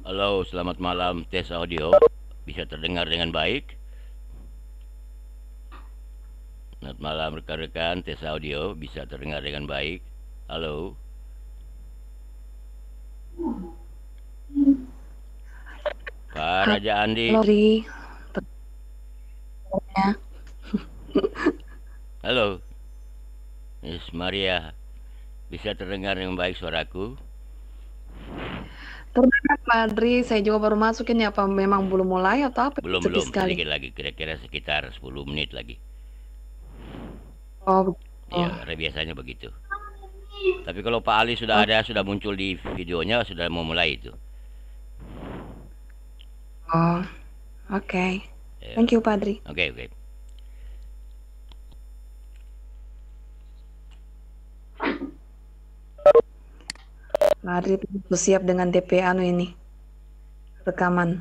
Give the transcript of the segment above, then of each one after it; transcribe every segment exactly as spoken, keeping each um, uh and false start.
Halo, selamat malam. Tes audio bisa terdengar dengan baik. Selamat malam rekan-rekan. Tes audio bisa terdengar dengan baik. Halo. Pak Raja Andi. Halo, Ri. Halo. Miss Maria. Bisa terdengar dengan baik suaraku? Terima Pak Adri, saya juga baru masukin ya, apa memang belum mulai atau apa? Belum, Sepi belum. sekali. Sedikit lagi. Kira-kira sekitar sepuluh menit lagi. Oh, Iya, begitu. biasanya begitu. Tapi kalau Pak Ali sudah Oh, ada, sudah muncul di videonya, sudah mau mulai itu. oh, oke. Ya. Thank you, Pak Adri. Oke, oke. Pak Adri bersiap dengan D P anu ini, rekaman.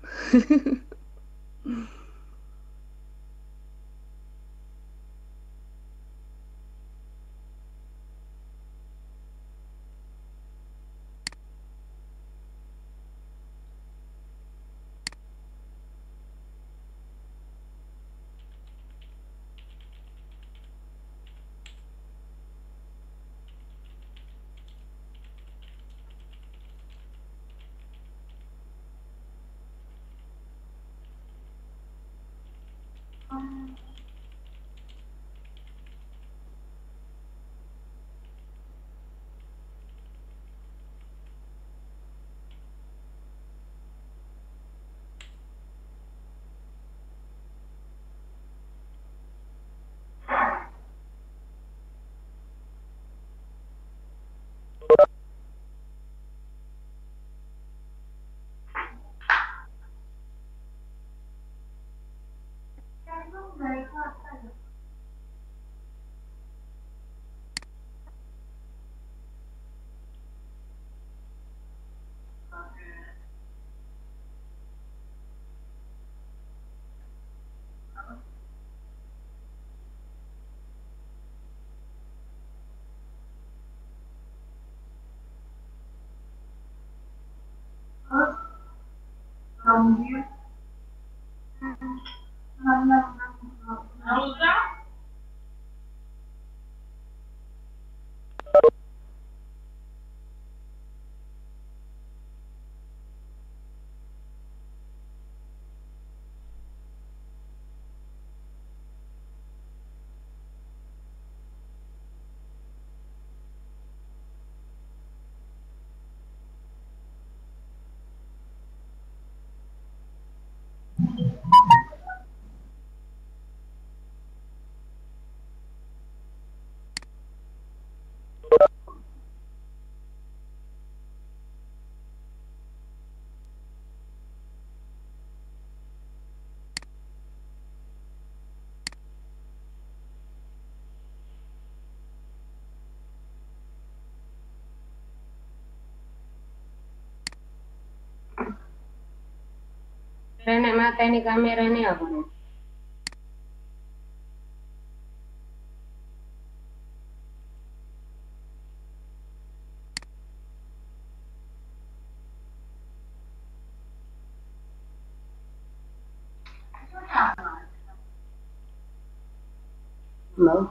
Nek mata ini kamera ini apa nih? Mau?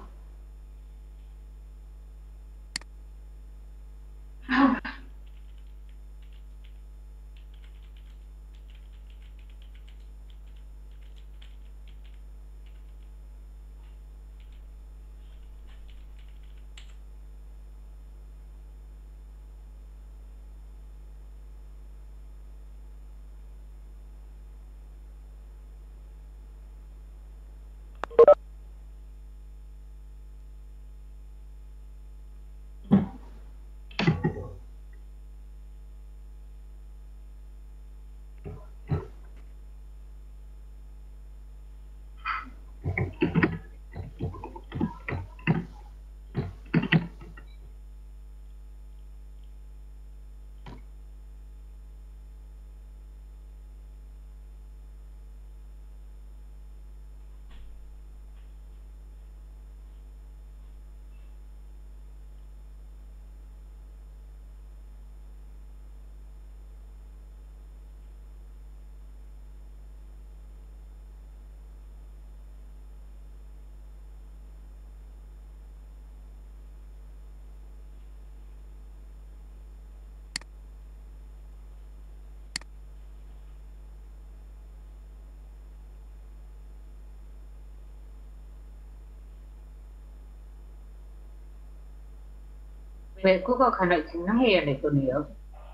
외국어 가르치는 해야 되거든요.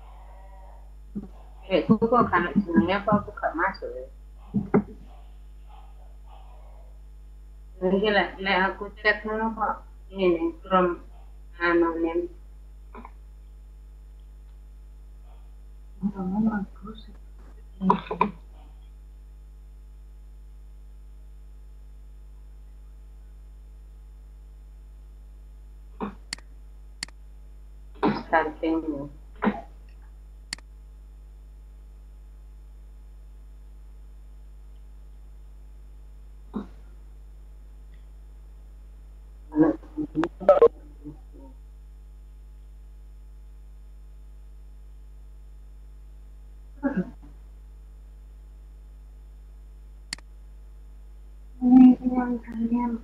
외국어 가르치는 apa buka masuk ya. Jadi lah, lah aku cek dulu kok ini from anonim. Starting. Ini yang kalian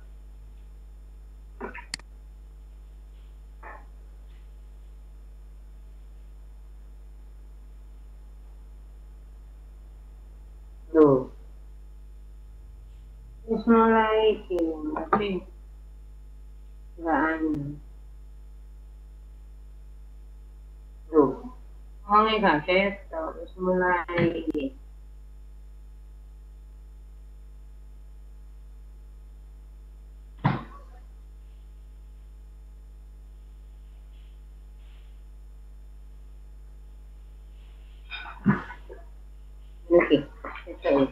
tuh. Terus mulai gini, tapi nggak anu. Tuh, ngomongnya gak ketok, terus mulai oke, itu ya.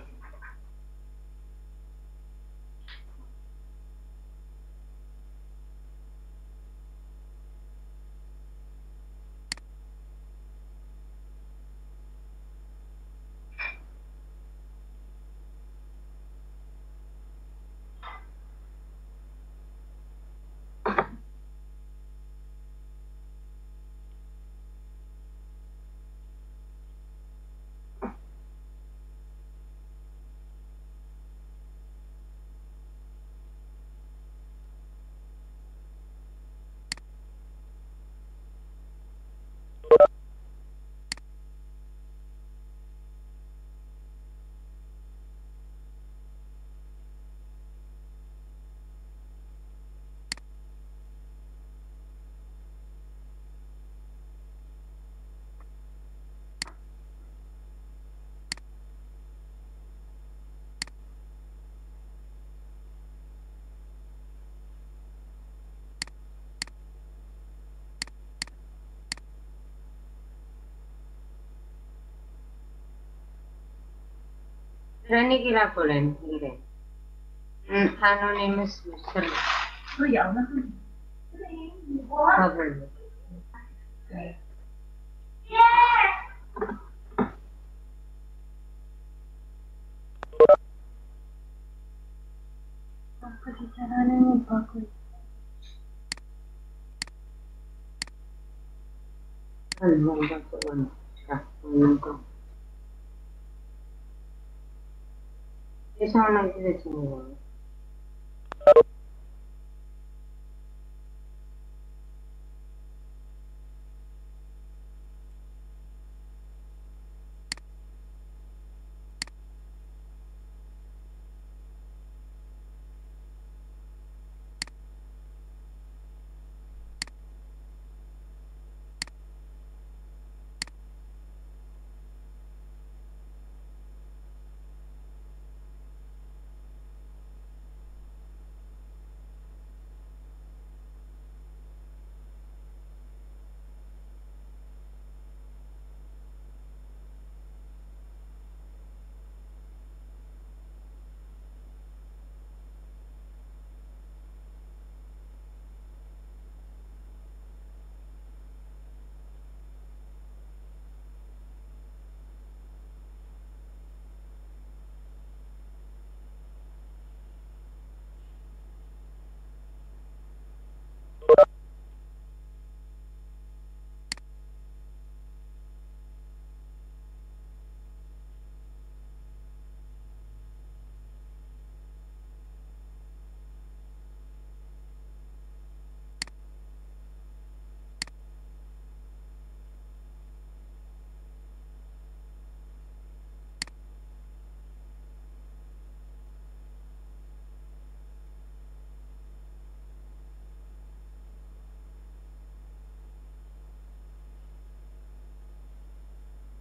Berani gila bulan, gila. Hmm, anonymous user. Oh ya Allah. Apa boleh? Apa caranya nih bagus? Aduh, bagus banget. Dah, menonton. Bisa lagi di sini.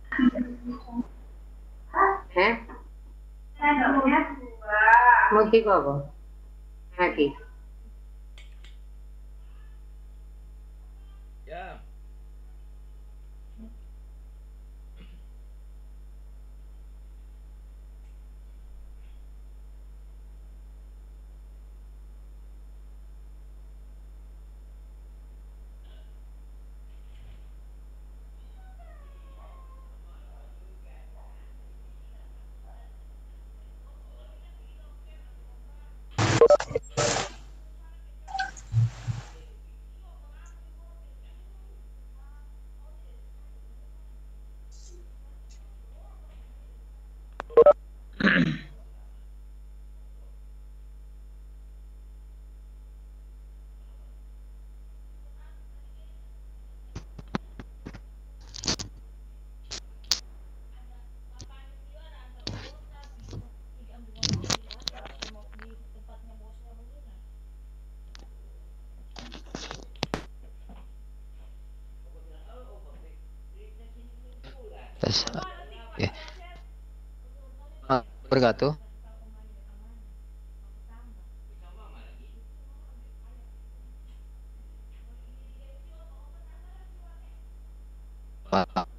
Heh? Muti kok apa? Lagi. Ya. Tes. Oke. Berkatuh. Pak.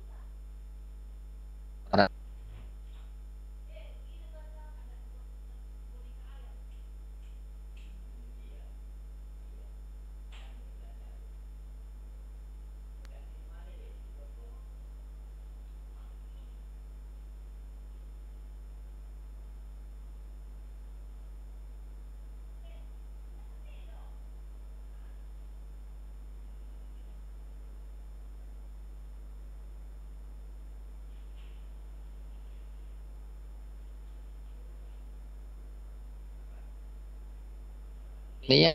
Ini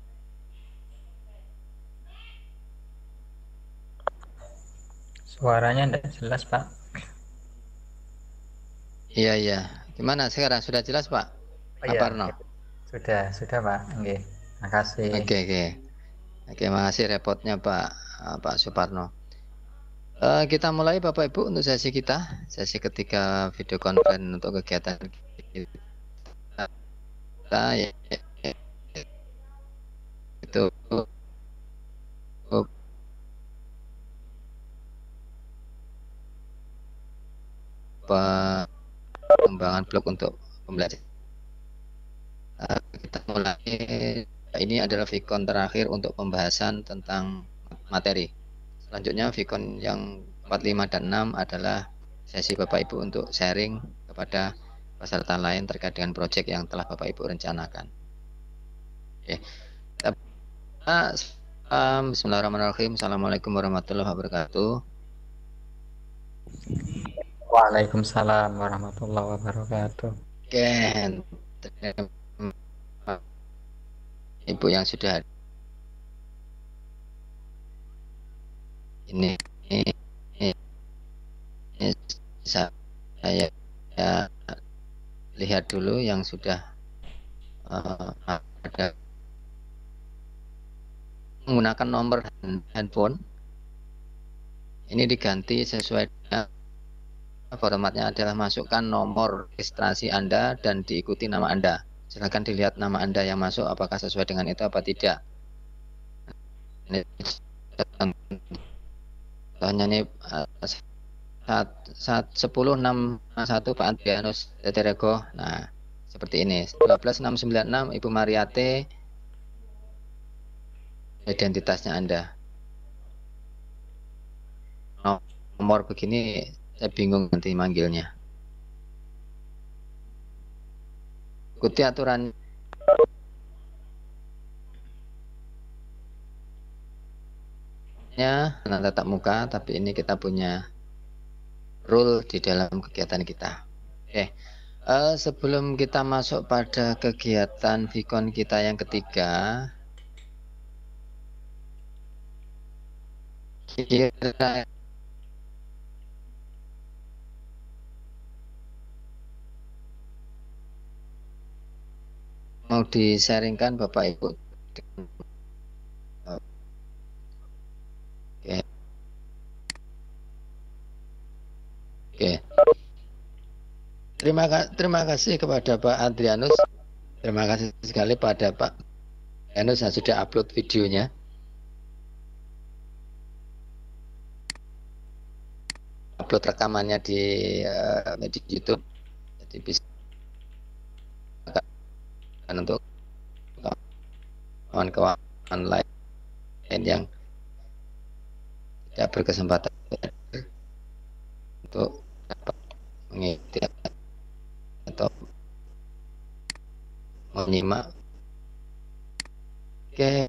Suaranya tidak jelas, Pak. iya iya. Gimana sekarang sudah jelas, Pak? Oh Pak iya, Parno. oke. Sudah, sudah, Pak. Oke. Makasih. Oke oke. Oke, makasih repotnya Pak eh, Pak Suparno. Eh, kita mulai Bapak Ibu untuk sesi kita, sesi ketiga video conference untuk kegiatan kita ya, itu pengembangan blog untuk pembelajaran. Uh, kita mulai. Ini adalah Vicon terakhir untuk pembahasan tentang materi. Selanjutnya Vicon yang empat, lima, dan enam adalah sesi Bapak Ibu untuk sharing kepada peserta lain terkait dengan proyek yang telah Bapak Ibu rencanakan. Oke. Um, Bismillahirrahmanirrahim. Assalamualaikum warahmatullahi wabarakatuh. Waalaikumsalam warahmatullahi wabarakatuh. Oke. Ibu yang sudah ini, ini, ini, ini saya ya, lihat dulu yang sudah uh, ada menggunakan nomor handphone. Ini diganti sesuai dengan formatnya adalah masukkan nomor registrasi Anda dan diikuti nama Anda. Silahkan dilihat nama Anda yang masuk apakah sesuai dengan itu apa tidak. Ini contohnya ini saat sepuluh enam satu Pak Adrianus Teterego. Nah, seperti ini. dua belas enam sembilan enam Ibu Mariate, identitasnya Anda. Nomor begini saya bingung nanti manggilnya. Ikuti aturan nya tatap muka, tapi ini kita punya rule di dalam kegiatan kita. Oke, uh, sebelum kita masuk pada kegiatan Vicon kita yang ketiga, kira mau di-sharingkan Bapak Ibu. Oke. Oke. Terima, terima kasih kepada Pak Adrianus. Terima kasih sekali pada Pak Adrianus yang sudah upload videonya. Upload rekamannya di, uh, di YouTube. Jadi bisa untuk kawan-kawan lain yang tidak berkesempatan untuk dapat mengikuti atau menyimak. Oke,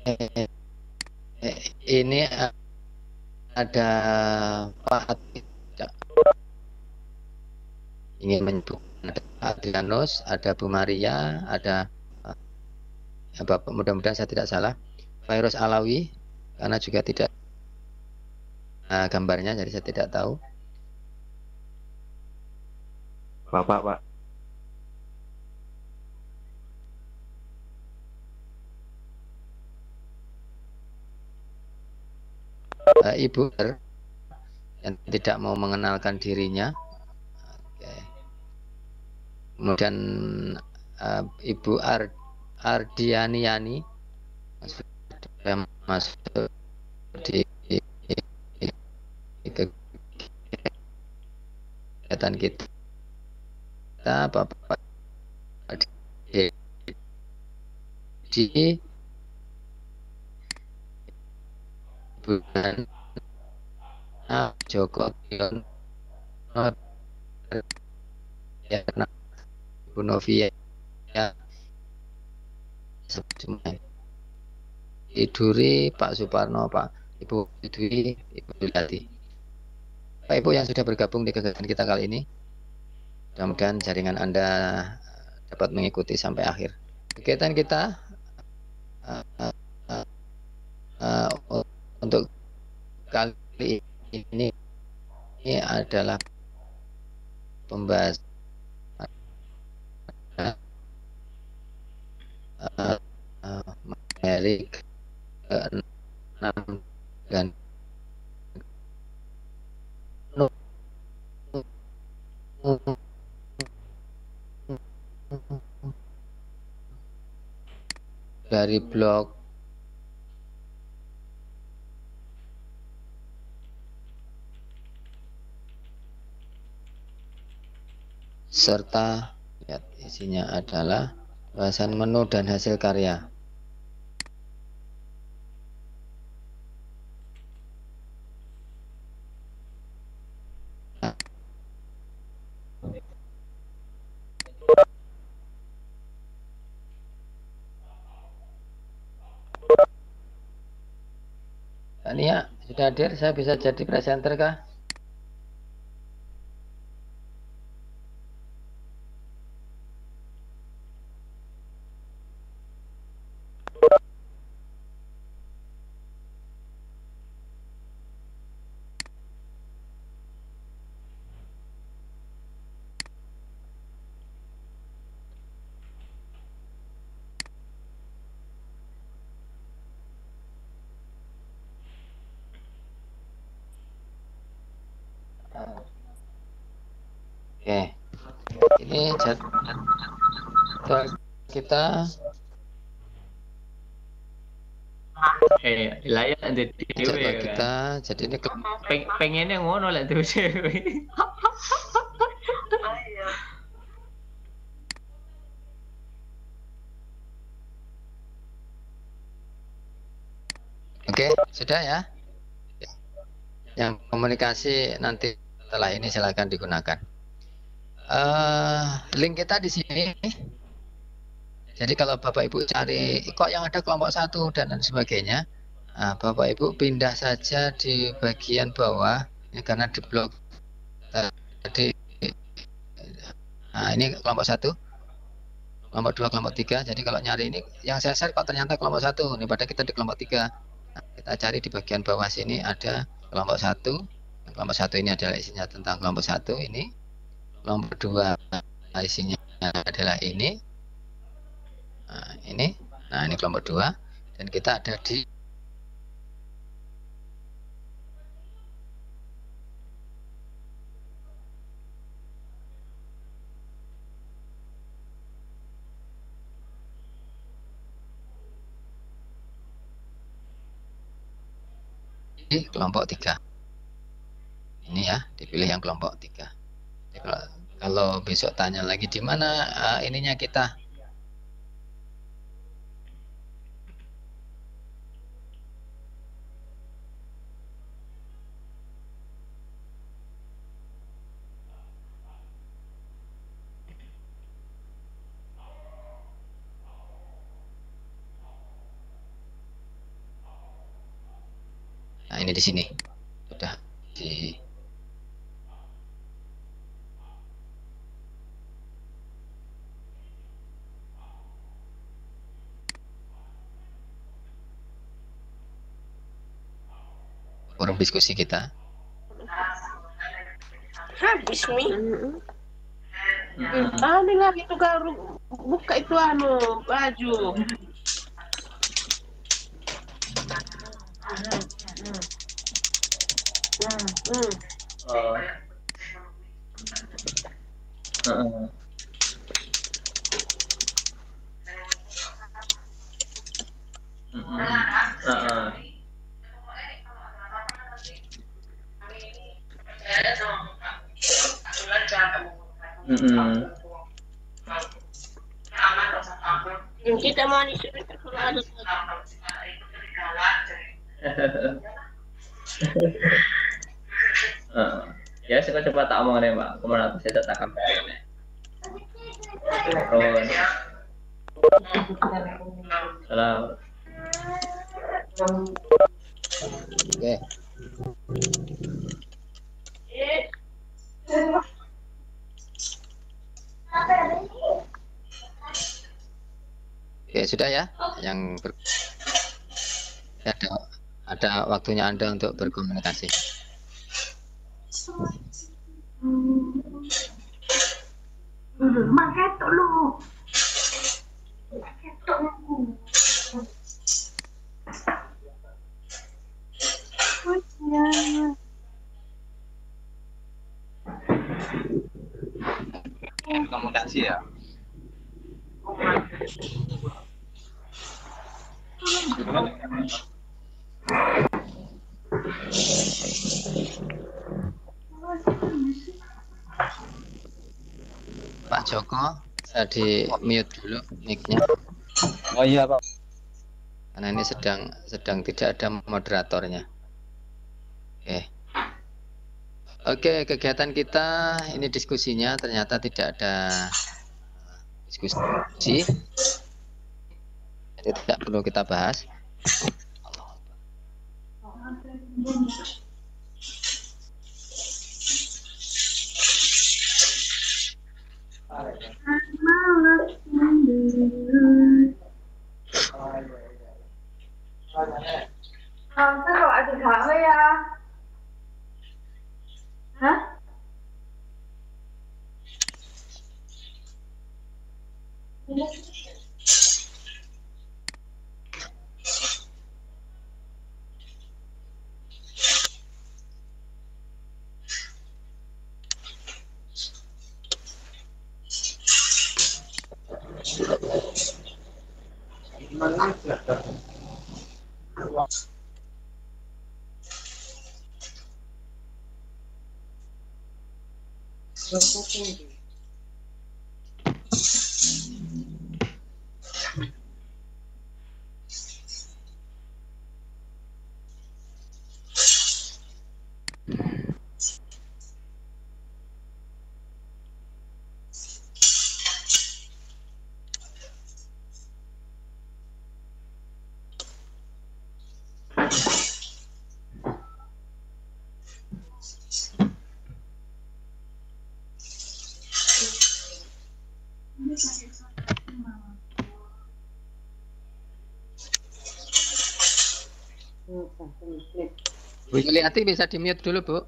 ini ada Pak ingin menyebut, ada Pak Adrianus, ada Bu Maria, ada ya, Bapak, mudah-mudahan saya tidak salah, Virus Alawi, karena juga tidak nah, gambarnya, jadi saya tidak tahu. Bapak, Pak. Uh, Ibu yang tidak mau mengenalkan dirinya. Oke. Kemudian uh, Ibu Ar Ardianiani sudah masuk di, di, di, di kegiatan kita. Kita Bapak di, di bulan Joko Yono ya, Ibu Novia ya, sebelumnya Iduri, Pak Suparno, Pak Ibu Iduri, Ibu Dulati, Pak Ibu yang sudah bergabung di kegiatan kita kali ini. Mudah-mudahan jaringan Anda dapat mengikuti sampai akhir. Kegiatan kita uh, uh, uh, uh, untuk kali ini, ini adalah pembahasan uh, uh, materi keenam dan dari blog serta lihat isinya adalah bahasan menu dan hasil karya. Tania sudah hadir, saya bisa jadi presenter kah? Oke, ini jadwal kita. Eh, layak ada Jadwal dewe kita, kan. jadi ini ke- Peng pengennya ngono lah tuh dewe. Oke, sudah ya. Yang komunikasi nanti setelah ini silakan digunakan. Uh, link kita di sini. Jadi kalau Bapak Ibu cari kok yang ada kelompok satu dan lain sebagainya, nah, Bapak Ibu pindah saja di bagian bawah ini karena di blok tadi. Nah, ini kelompok satu, kelompok dua, kelompok tiga. Jadi kalau nyari ini yang saya share kok ternyata kelompok satu. Ini pada kita di kelompok tiga. Nah, kita cari di bagian bawah sini ada kelompok satu. Kelompok satu ini adalah isinya tentang kelompok satu ini. Kelompok dua isinya adalah ini. Nah, ini. Nah, ini kelompok dua dan kita ada di kelompok tiga. Ini ya, dipilih yang kelompok tiga. Jadi kalau, kalau besok tanya lagi di mana uh, ininya kita. Nah, ini di sini. Sudah di forum diskusi kita. Habis mi. Ah, ini lagi tuh garu buka itu anu baju. Hmm. Oh. Heeh. Heeh. Yang kita mau disuruh kalau ada Heeh. Ya, saya coba tak omong nih, Mbak. Kemana tuh saya tak sampai ini. Oh. Salam. Oke. Oke, sudah ya. Yang ber... ada ada waktunya Anda untuk berkomunikasi. Komunikasi ya. Pak Joko, saya di mute dulu mic-nya. Oh iya Pak. Karena ini sedang sedang tidak ada moderatornya. Oke. Oke, kegiatan kita ini diskusinya ternyata tidak ada diskusi. Jadi tidak perlu kita bahas. Không, sao gọi thì thở với hả? Bu Yuliati bisa di mute dulu, Bu.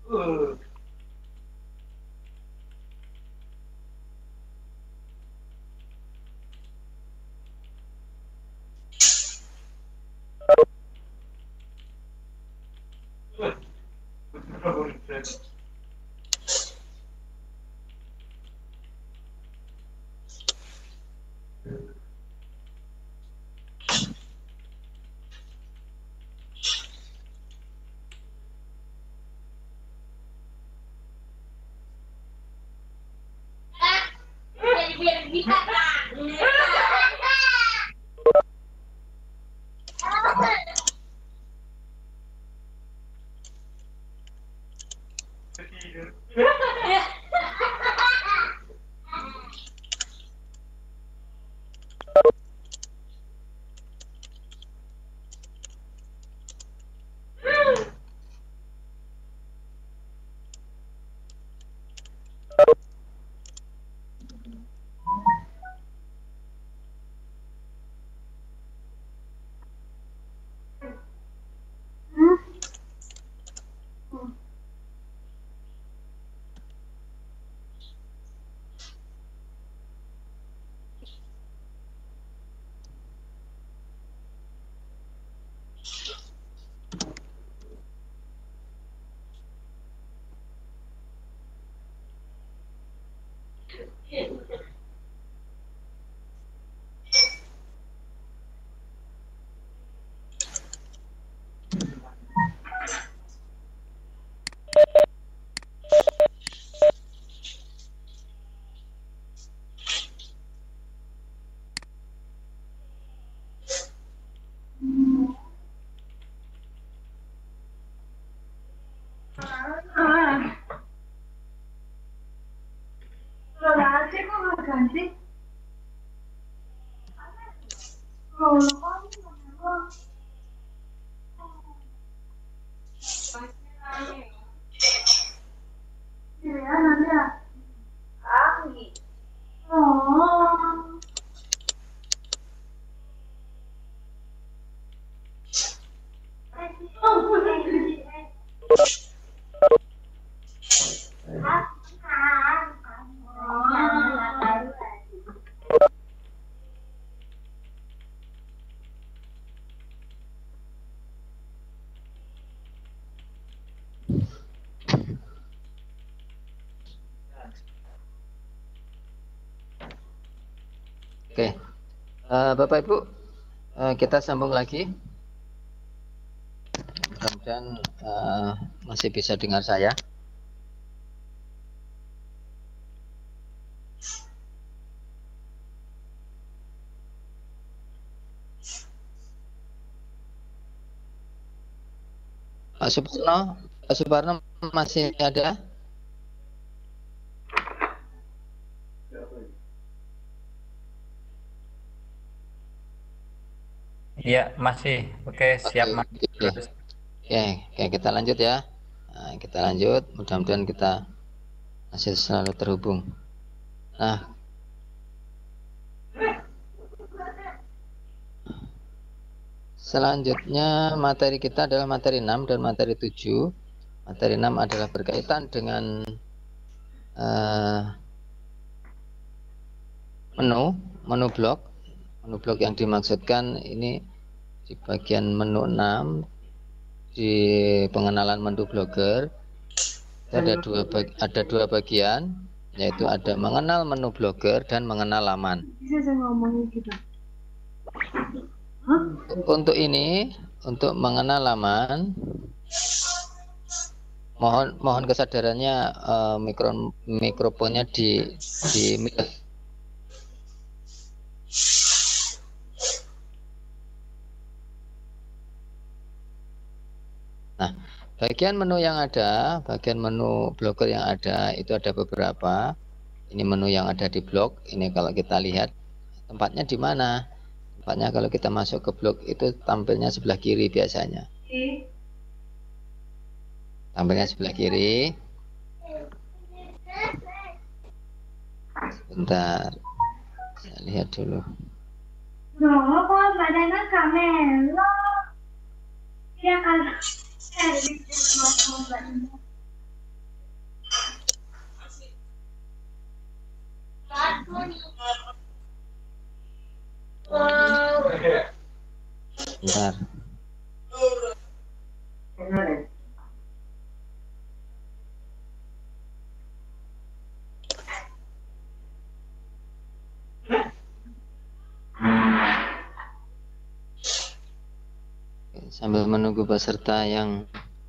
Oke, uh, Bapak Ibu, uh, kita sambung lagi. Mudah-mudahan uh, masih bisa dengar saya. Pak Suparno, Pak Suparno masih ada? Iya, masih. Oke, siap, Mas. Oke, oke, oke, kita lanjut ya. Nah, kita lanjut. Mudah-mudahan kita masih selalu terhubung. Nah, selanjutnya materi kita adalah materi enam dan materi tujuh. Materi enam adalah berkaitan dengan uh, menu, menu blok. Menu blok yang dimaksudkan ini di bagian menu enam di pengenalan menu blogger ada dua bag, ada dua bagian, yaitu ada mengenal menu blogger dan mengenal laman. Untuk ini, untuk mengenal laman, mohon mohon kesadarannya uh, mikro mikrofonnya di di Nah, bagian menu yang ada, bagian menu blogger yang ada itu ada beberapa. Ini menu yang ada di blog. Ini kalau kita lihat tempatnya di mana? Tempatnya kalau kita masuk ke blog itu tampilnya sebelah kiri biasanya. Tampilnya sebelah kiri. Sebentar. Saya lihat dulu. Bentar. Sambil menunggu peserta yang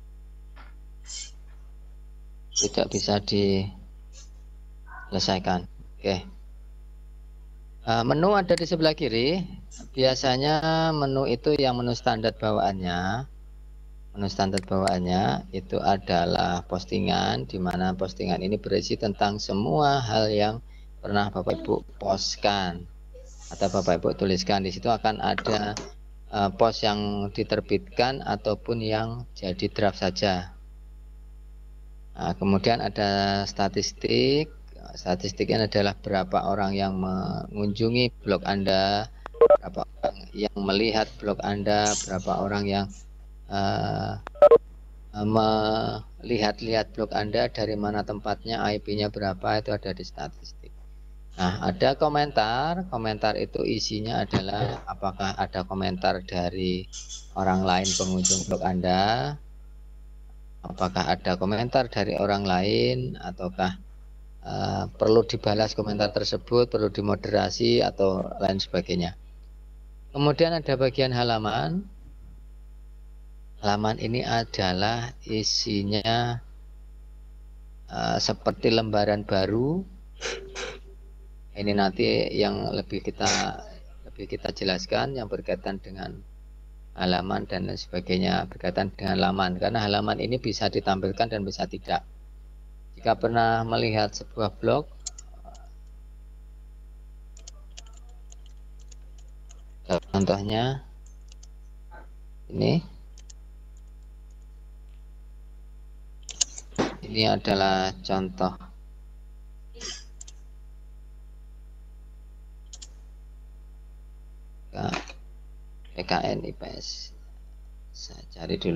tidak bisa diselesaikan. Oke. Uh, menu ada di sebelah kiri. Biasanya menu itu yang menu standar bawaannya. Menu standar bawaannya itu adalah postingan, di mana postingan ini berisi tentang semua hal yang pernah Bapak Ibu postkan atau Bapak Ibu tuliskan. Di situ akan ada uh, post yang diterbitkan ataupun yang jadi draft saja. Nah, kemudian ada statistik. Statistiknya adalah berapa orang yang mengunjungi blog Anda, berapa orang yang melihat blog Anda, berapa orang yang uh, melihat-lihat blog Anda, dari mana tempatnya, I P-nya berapa, itu ada di statistik. Nah, ada komentar. Komentar itu isinya adalah apakah ada komentar dari orang lain pengunjung blog Anda, apakah ada komentar dari orang lain, ataukah uh, perlu dibalas komentar tersebut, perlu dimoderasi atau lain sebagainya. Kemudian ada bagian halaman. Halaman ini adalah isinya uh, seperti lembaran baru. Ini nanti yang lebih kita lebih kita jelaskan yang berkaitan dengan halaman dan lain sebagainya, berkaitan dengan halaman, karena halaman ini bisa ditampilkan dan bisa tidak. Jika pernah melihat sebuah blog, contohnya ini ini adalah contoh P K N I P S. Saya cari dulu.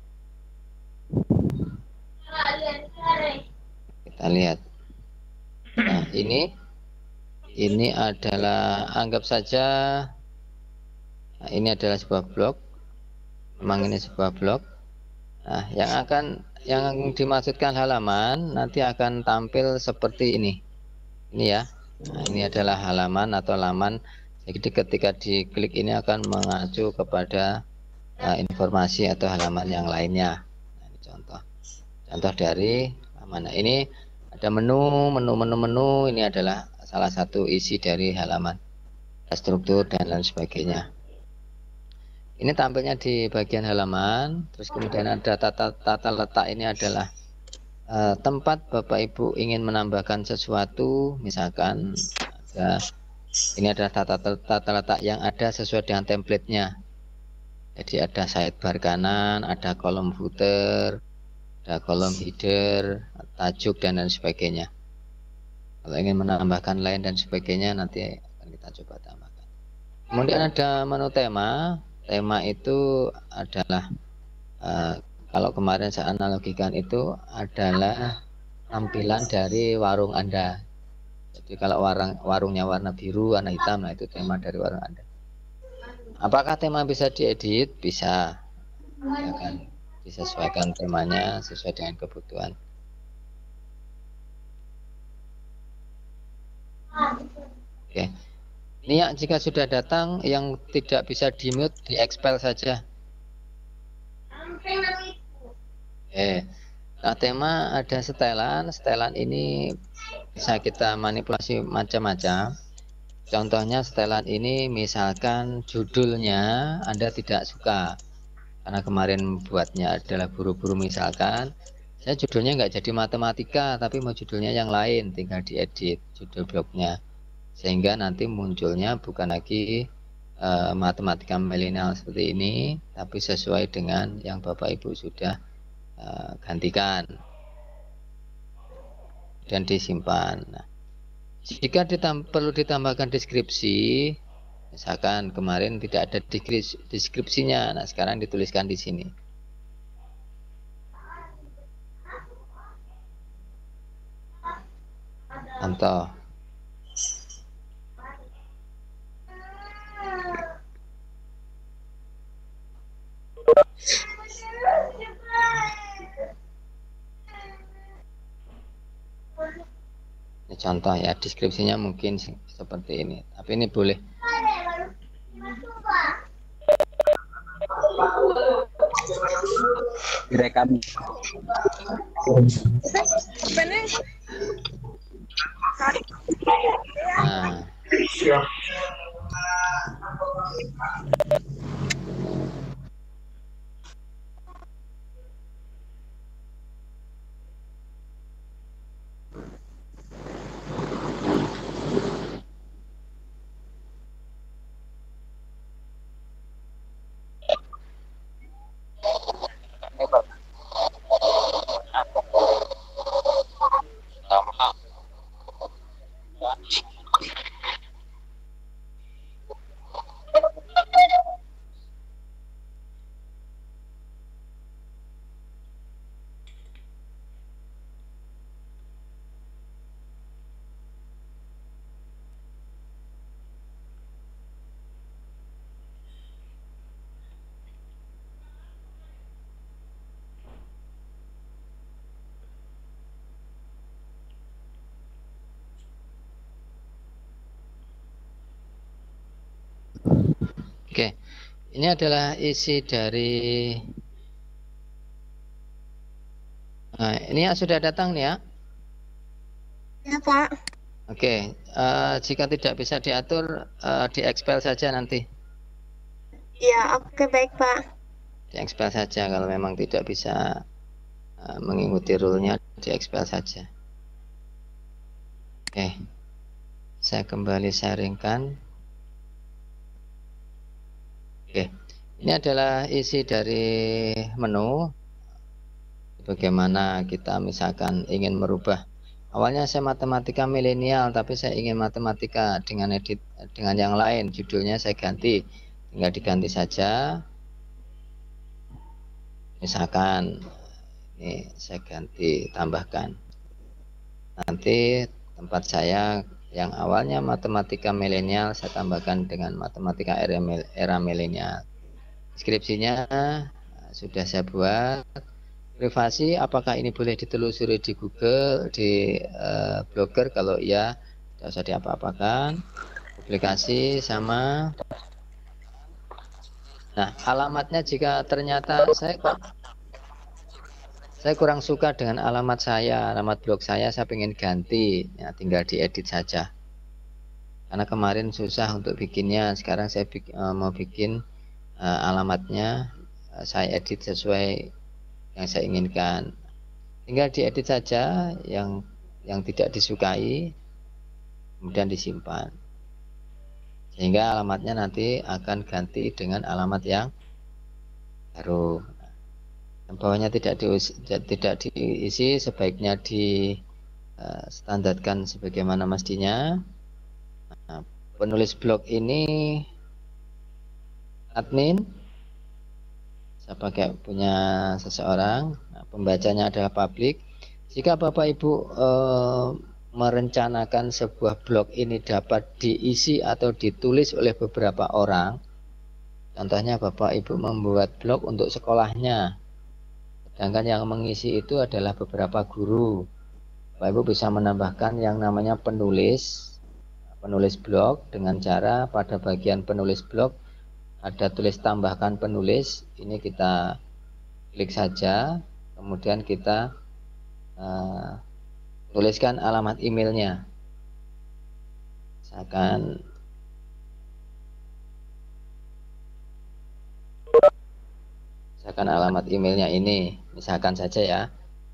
Kita lihat. Nah, ini ini adalah, anggap saja nah, ini adalah sebuah blog. Memang ini sebuah blog. Nah, yang akan yang dimaksudkan halaman nanti akan tampil seperti ini. Ini ya. Nah, ini adalah halaman atau laman. Jadi ketika diklik ini akan mengacu kepada uh, informasi atau halaman yang lainnya. Nah, ini contoh, contoh dari halaman. Nah, ini ada menu, menu, menu, menu. Ini adalah salah satu isi dari halaman, struktur dan lain sebagainya. Ini tampilnya di bagian halaman. Terus kemudian ada tata, tata letak. Ini adalah uh, tempat Bapak Ibu ingin menambahkan sesuatu, misalkan ada. Ini adalah tata, tata letak yang ada sesuai dengan template-nya. Jadi ada sidebar kanan, ada kolom footer, ada kolom header, tajuk dan lain sebagainya. Kalau ingin menambahkan lain dan sebagainya nanti akan kita coba tambahkan. Kemudian ada menu tema. Tema itu adalah uh, kalau kemarin saya analogikan itu adalah tampilan dari warung Anda. Jadi kalau warung, warungnya warna biru, warna hitam, nah itu tema dari warung Anda. Apakah tema bisa diedit? Bisa. Ya kan? Disesuaikan temanya sesuai dengan kebutuhan. Oke. Ini ya, jika sudah datang yang tidak bisa di-mute, di-expel saja. Oke. Nah, tema ada setelan. Setelan ini bisa kita manipulasi macam-macam. Contohnya setelan ini misalkan judulnya Anda tidak suka, karena kemarin buatnya adalah buru-buru, misalkan saya judulnya nggak jadi matematika tapi mau judulnya yang lain, tinggal diedit judul blognya sehingga nanti munculnya bukan lagi uh, matematika milenial seperti ini, tapi sesuai dengan yang Bapak Ibu sudah uh, gantikan dan disimpan. Nah, jika ditam perlu ditambahkan deskripsi, misalkan kemarin tidak ada deskripsinya, nah sekarang dituliskan di sini. Contoh, Ini contoh ya, deskripsinya mungkin seperti ini, tapi ini boleh direkam. Nah, oke, ini adalah isi dari. Nah, ini yang sudah datang nih ya. Ya, Pak. Oke, uh, jika tidak bisa diatur, uh, di expel saja nanti. Ya, oke baik, Pak. Di expel saja kalau memang tidak bisa uh, mengikuti rule-nya, di expel saja. Oke, saya kembali sharingkan. Oke, ini adalah isi dari menu. Bagaimana kita misalkan ingin merubah. Awalnya saya matematika milenial, tapi saya ingin matematika dengan edit dengan yang lain. Judulnya saya ganti, tinggal diganti saja. Misalkan ini saya ganti, tambahkan. Nanti tempat saya yang awalnya matematika milenial saya tambahkan dengan matematika era, era milenial. Deskripsinya sudah saya buat. Privasi, apakah ini boleh ditelusuri di Google, di uh, Blogger? Kalau iya, tidak usah diapa-apakan. Publikasi sama. Nah, alamatnya jika ternyata saya kok saya kurang suka dengan alamat saya, alamat blog saya, saya ingin ganti, ya, tinggal diedit saja. Karena kemarin susah untuk bikinnya, sekarang saya bikin, uh, mau bikin uh, alamatnya, uh, saya edit sesuai yang saya inginkan. Tinggal diedit saja yang yang tidak disukai, kemudian disimpan. Sehingga alamatnya nanti akan ganti dengan alamat yang baru. Yang bawahnya tidak diisi, tidak diisi sebaiknya di uh, standarkan sebagaimana mestinya. Nah, penulis blog ini admin, saya pakai punya seseorang. Nah, pembacanya adalah publik. Jika Bapak Ibu eh, merencanakan sebuah blog ini dapat diisi atau ditulis oleh beberapa orang, contohnya Bapak Ibu membuat blog untuk sekolahnya, sedangkan yang mengisi itu adalah beberapa guru, Bapak Ibu bisa menambahkan yang namanya penulis, penulis blog dengan cara pada bagian penulis blog ada tulis tambahkan penulis. Ini kita klik saja, kemudian kita uh, tuliskan alamat emailnya. Misalkan misalkan alamat emailnya ini, misalkan saja ya.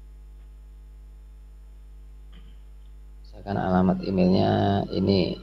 Misalkan alamat emailnya ini.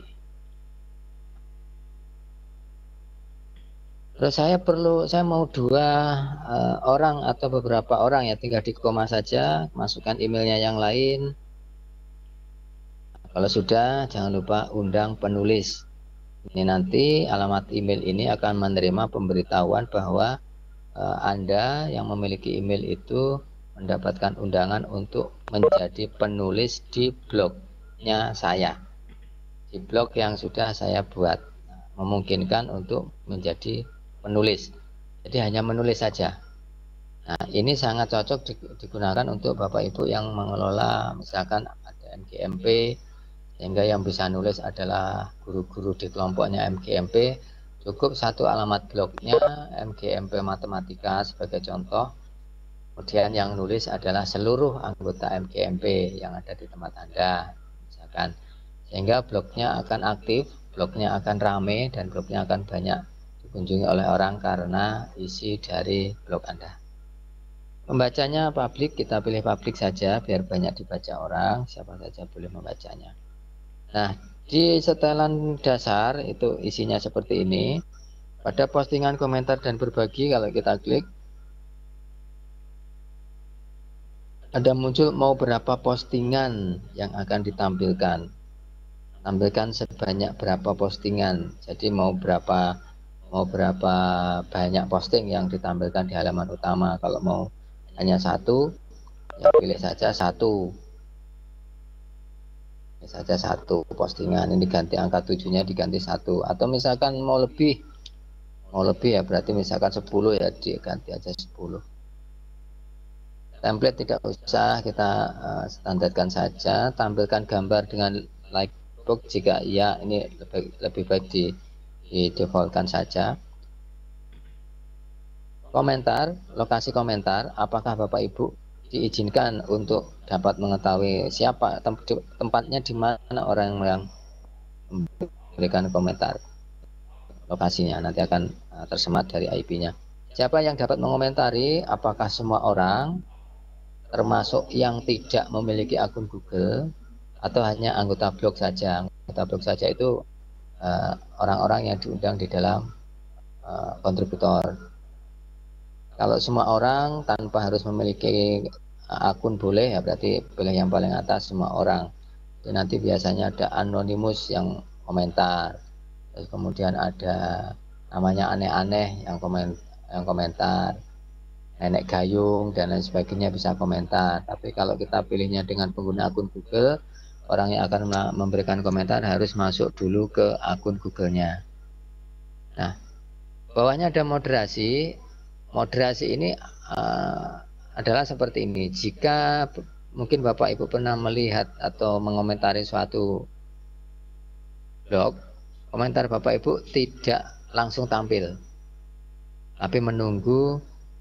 Terus saya perlu, saya mau dua uh, orang atau beberapa orang, ya tinggal di koma saja, masukkan emailnya yang lain. Kalau sudah, jangan lupa undang penulis. Ini nanti alamat email ini akan menerima pemberitahuan bahwa uh, Anda yang memiliki email itu mendapatkan undangan untuk menjadi penulis di blognya saya, di blog yang sudah saya buat, memungkinkan untuk menjadi penulis. Jadi hanya menulis saja. Nah, ini sangat cocok digunakan untuk Bapak Ibu yang mengelola misalkan ada M G M P, sehingga yang bisa nulis adalah guru-guru di kelompoknya M G M P. Cukup satu alamat blognya M G M P Matematika sebagai contoh. Kemudian yang nulis adalah seluruh anggota M G M P yang ada di tempat Anda, misalkan. Sehingga blognya akan aktif, blognya akan ramai, dan blognya akan banyak dikunjungi oleh orang karena isi dari blog Anda. Pembacanya publik, kita pilih publik saja biar banyak dibaca orang, siapa saja boleh membacanya. Nah, di setelan dasar itu isinya seperti ini. Pada postingan, komentar, dan berbagi, kalau kita klik, ada muncul mau berapa postingan yang akan ditampilkan. Tampilkan sebanyak berapa postingan. Jadi mau berapa mau berapa banyak posting yang ditampilkan di halaman utama. Kalau mau hanya satu, ya pilih saja satu. Pilih saja satu postingan. Ini ganti angka tujuhnya diganti satu. Atau misalkan mau lebih, mau lebih ya berarti misalkan sepuluh ya diganti aja sepuluh. Template tidak usah, kita uh, standarkan saja. Tampilkan gambar dengan like book jika iya, ini lebih, lebih baik di, di defaultkan saja. Komentar, lokasi komentar, apakah Bapak Ibu diizinkan untuk dapat mengetahui siapa tem tempatnya di mana orang yang memberikan komentar. Lokasinya nanti akan uh, tersemat dari I P-nya. Siapa yang dapat mengomentari? Apakah semua orang, termasuk yang tidak memiliki akun Google, atau hanya anggota blog saja? Anggota blog saja itu orang-orang uh, yang diundang di dalam uh, kontributor. Kalau semua orang tanpa harus memiliki akun boleh, ya berarti pilih yang paling atas semua orang. Dan nanti biasanya ada anonimus yang komentar. Terus kemudian ada namanya aneh-aneh yang komen yang komentar. Nenek gayung dan lain sebagainya bisa komentar. Tapi kalau kita pilihnya dengan pengguna akun Google, orang yang akan memberikan komentar harus masuk dulu ke akun Google-nya. Nah, bawahnya ada moderasi. Moderasi ini uh, adalah seperti ini. Jika mungkin Bapak Ibu pernah melihat atau mengomentari suatu blog, komentar Bapak Ibu tidak langsung tampil, tapi menunggu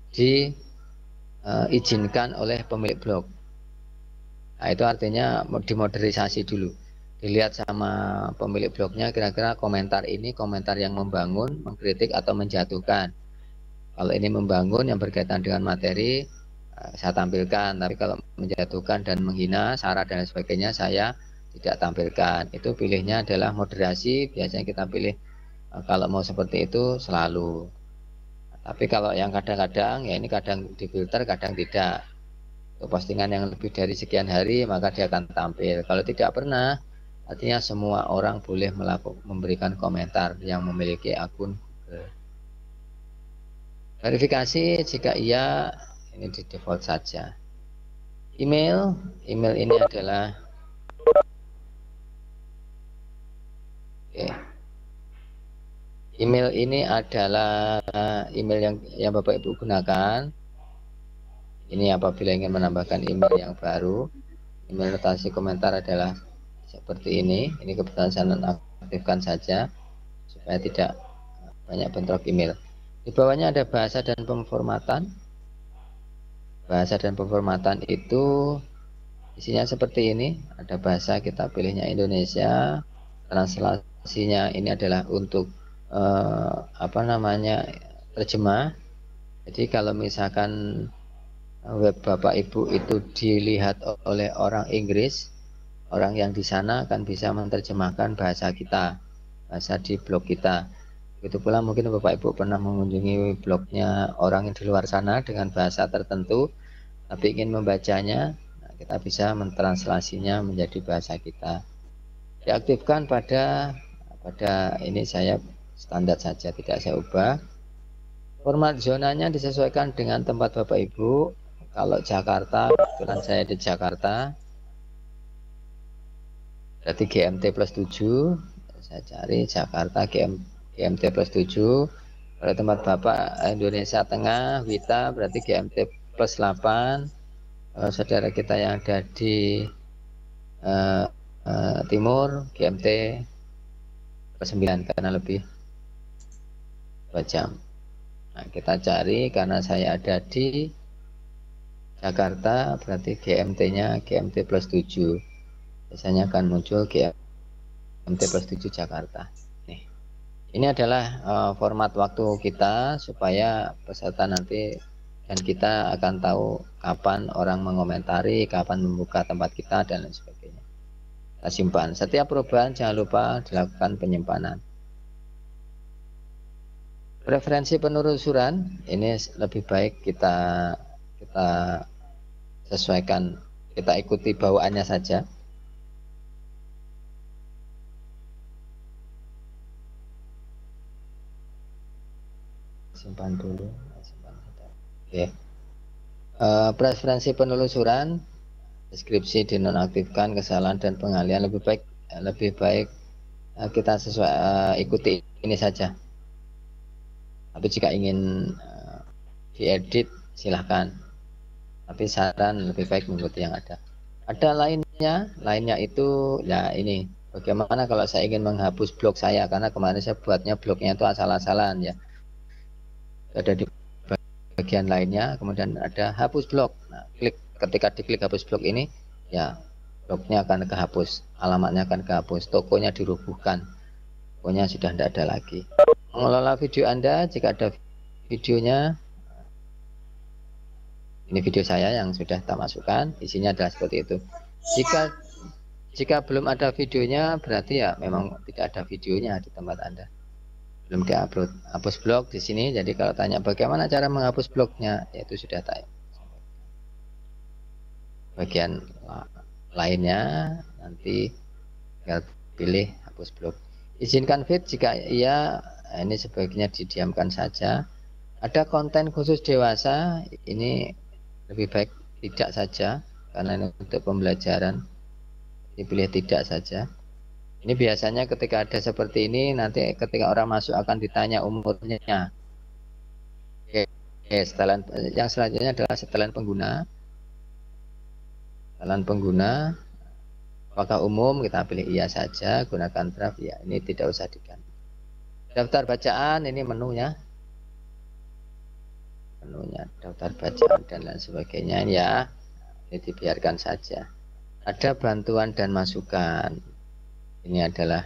diizinkan oleh pemilik blog. Nah, itu artinya dimoderisasi dulu, dilihat sama pemilik blognya kira-kira komentar ini komentar yang membangun, mengkritik, atau menjatuhkan. Kalau ini membangun yang berkaitan dengan materi, saya tampilkan. Tapi kalau menjatuhkan dan menghina, sara dan sebagainya, saya tidak tampilkan. Itu pilihnya adalah moderasi. Biasanya kita pilih kalau mau seperti itu selalu. Tapi kalau yang kadang-kadang, ya ini kadang difilter, kadang tidak. Untuk postingan yang lebih dari sekian hari, maka dia akan tampil. Kalau tidak pernah, artinya semua orang boleh melakukan memberikan komentar yang memiliki akun Google. Verifikasi jika iya, ini di default saja. Email, email ini adalah oke. Email ini adalah email yang yang Bapak Ibu gunakan. Ini apabila ingin menambahkan email yang baru. Email notasi komentar adalah seperti ini. Ini kebetulan saya nonaktifkan saja supaya tidak banyak bentrok email. Di bawahnya ada bahasa dan pemformatan. Bahasa dan pemformatan itu isinya seperti ini. Ada bahasa, kita pilihnya Indonesia. Translasinya ini adalah untuk eh, apa namanya terjemah. Jadi kalau misalkan web Bapak Ibu itu dilihat oleh orang Inggris, orang yang di sana akan bisa menerjemahkan bahasa kita, bahasa di blog kita. Begitu pula mungkin Bapak Ibu pernah mengunjungi blognya orang yang di luar sana dengan bahasa tertentu, tapi ingin membacanya, nah kita bisa mentranslasinya menjadi bahasa kita. Diaktifkan pada pada ini saya standar saja, tidak saya ubah. Format zonanya disesuaikan dengan tempat Bapak Ibu. Kalau Jakarta, kebetulan saya di Jakarta, berarti G M T plus tujuh. Saya cari Jakarta G M T plus tujuh. Kalau tempat Bapak Indonesia Tengah, Wita berarti G M T plus delapan. Kalau saudara kita yang ada di uh, uh, Timur, G M T plus sembilan karena lebih dua jam. Nah, kita cari karena saya ada di Jakarta, berarti G M T-nya G M T plus tujuh. Biasanya akan muncul G M T plus tujuh Jakarta. Nih. Ini adalah uh, format waktu kita supaya peserta nanti dan kita akan tahu kapan orang mengomentari, kapan membuka tempat kita dan lain sebagainya. Kita simpan. Setiap perubahan jangan lupa dilakukan penyimpanan. Preferensi penelusuran ini lebih baik kita kita sesuaikan, kita ikuti bawaannya saja. Simpan dulu. Simpan. Oke. Uh, preferensi penelusuran, deskripsi dinonaktifkan, kesalahan dan pengalihan lebih baik lebih baik uh, kita sesuai uh, ikuti ini saja. Tapi jika ingin uh, diedit silahkan. Tapi saran lebih baik mengikuti yang ada. Ada lainnya, lainnya itu ya ini. Bagaimana kalau saya ingin menghapus blog saya, karena kemarin saya buatnya blognya itu asal-asalan ya. Ada di bagian lainnya, kemudian ada hapus blog. Nah, klik ketika diklik hapus blog ini, ya blognya akan kehapus, alamatnya akan kehapus, tokonya dirubuhkan, tokonya sudah tidak ada lagi. Mengelola video Anda, jika ada videonya, ini video saya yang sudah tak masukkan, isinya adalah seperti itu. Jika jika belum ada videonya, berarti ya memang tidak ada videonya di tempat Anda, belum diupload. Hapus blog di sini. Jadi kalau tanya bagaimana cara menghapus blognya, yaitu sudah tak. Bagian lainnya nanti tinggal pilih hapus blog. Izinkan feed jika iya. Ini sebaiknya didiamkan saja. Ada konten khusus dewasa, ini lebih baik tidak saja karena ini untuk pembelajaran, dipilih tidak saja. Ini biasanya ketika ada seperti ini, nanti ketika orang masuk akan ditanya umurnya. Oke, setelan yang selanjutnya adalah setelan pengguna. Setelan pengguna, apakah umum, kita pilih iya saja, gunakan draft ya, ini tidak usah diganti. Daftar bacaan, ini menunya, menunya daftar bacaan dan lain sebagainya ya, ini dibiarkan saja. Ada bantuan dan masukan, ini adalah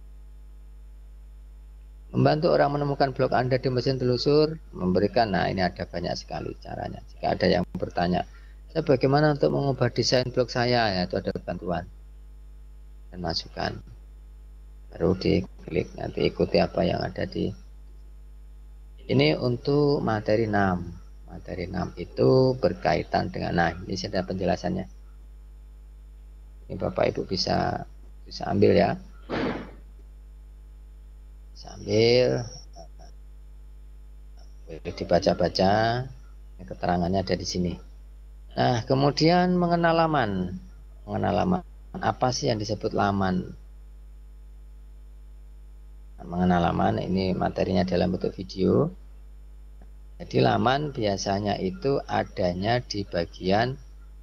membantu orang menemukan blog Anda di mesin telusur, memberikan. Nah, ini ada banyak sekali caranya. Jika ada yang bertanya, saya bagaimana untuk mengubah desain blog saya, ya itu ada bantuan dan masukan. Baru diklik, nanti ikuti apa yang ada di ini. Untuk materi enam, materi enam itu berkaitan dengan, nah ini sudah penjelasannya. Ini Bapak Ibu bisa bisa ambil ya, bisa ambil, boleh dibaca-baca, keterangannya ada di sini. Nah, kemudian mengenal laman, mengenal laman apa sih yang disebut laman? Mengenal laman, ini materinya dalam bentuk video. Jadi laman biasanya itu adanya di bagian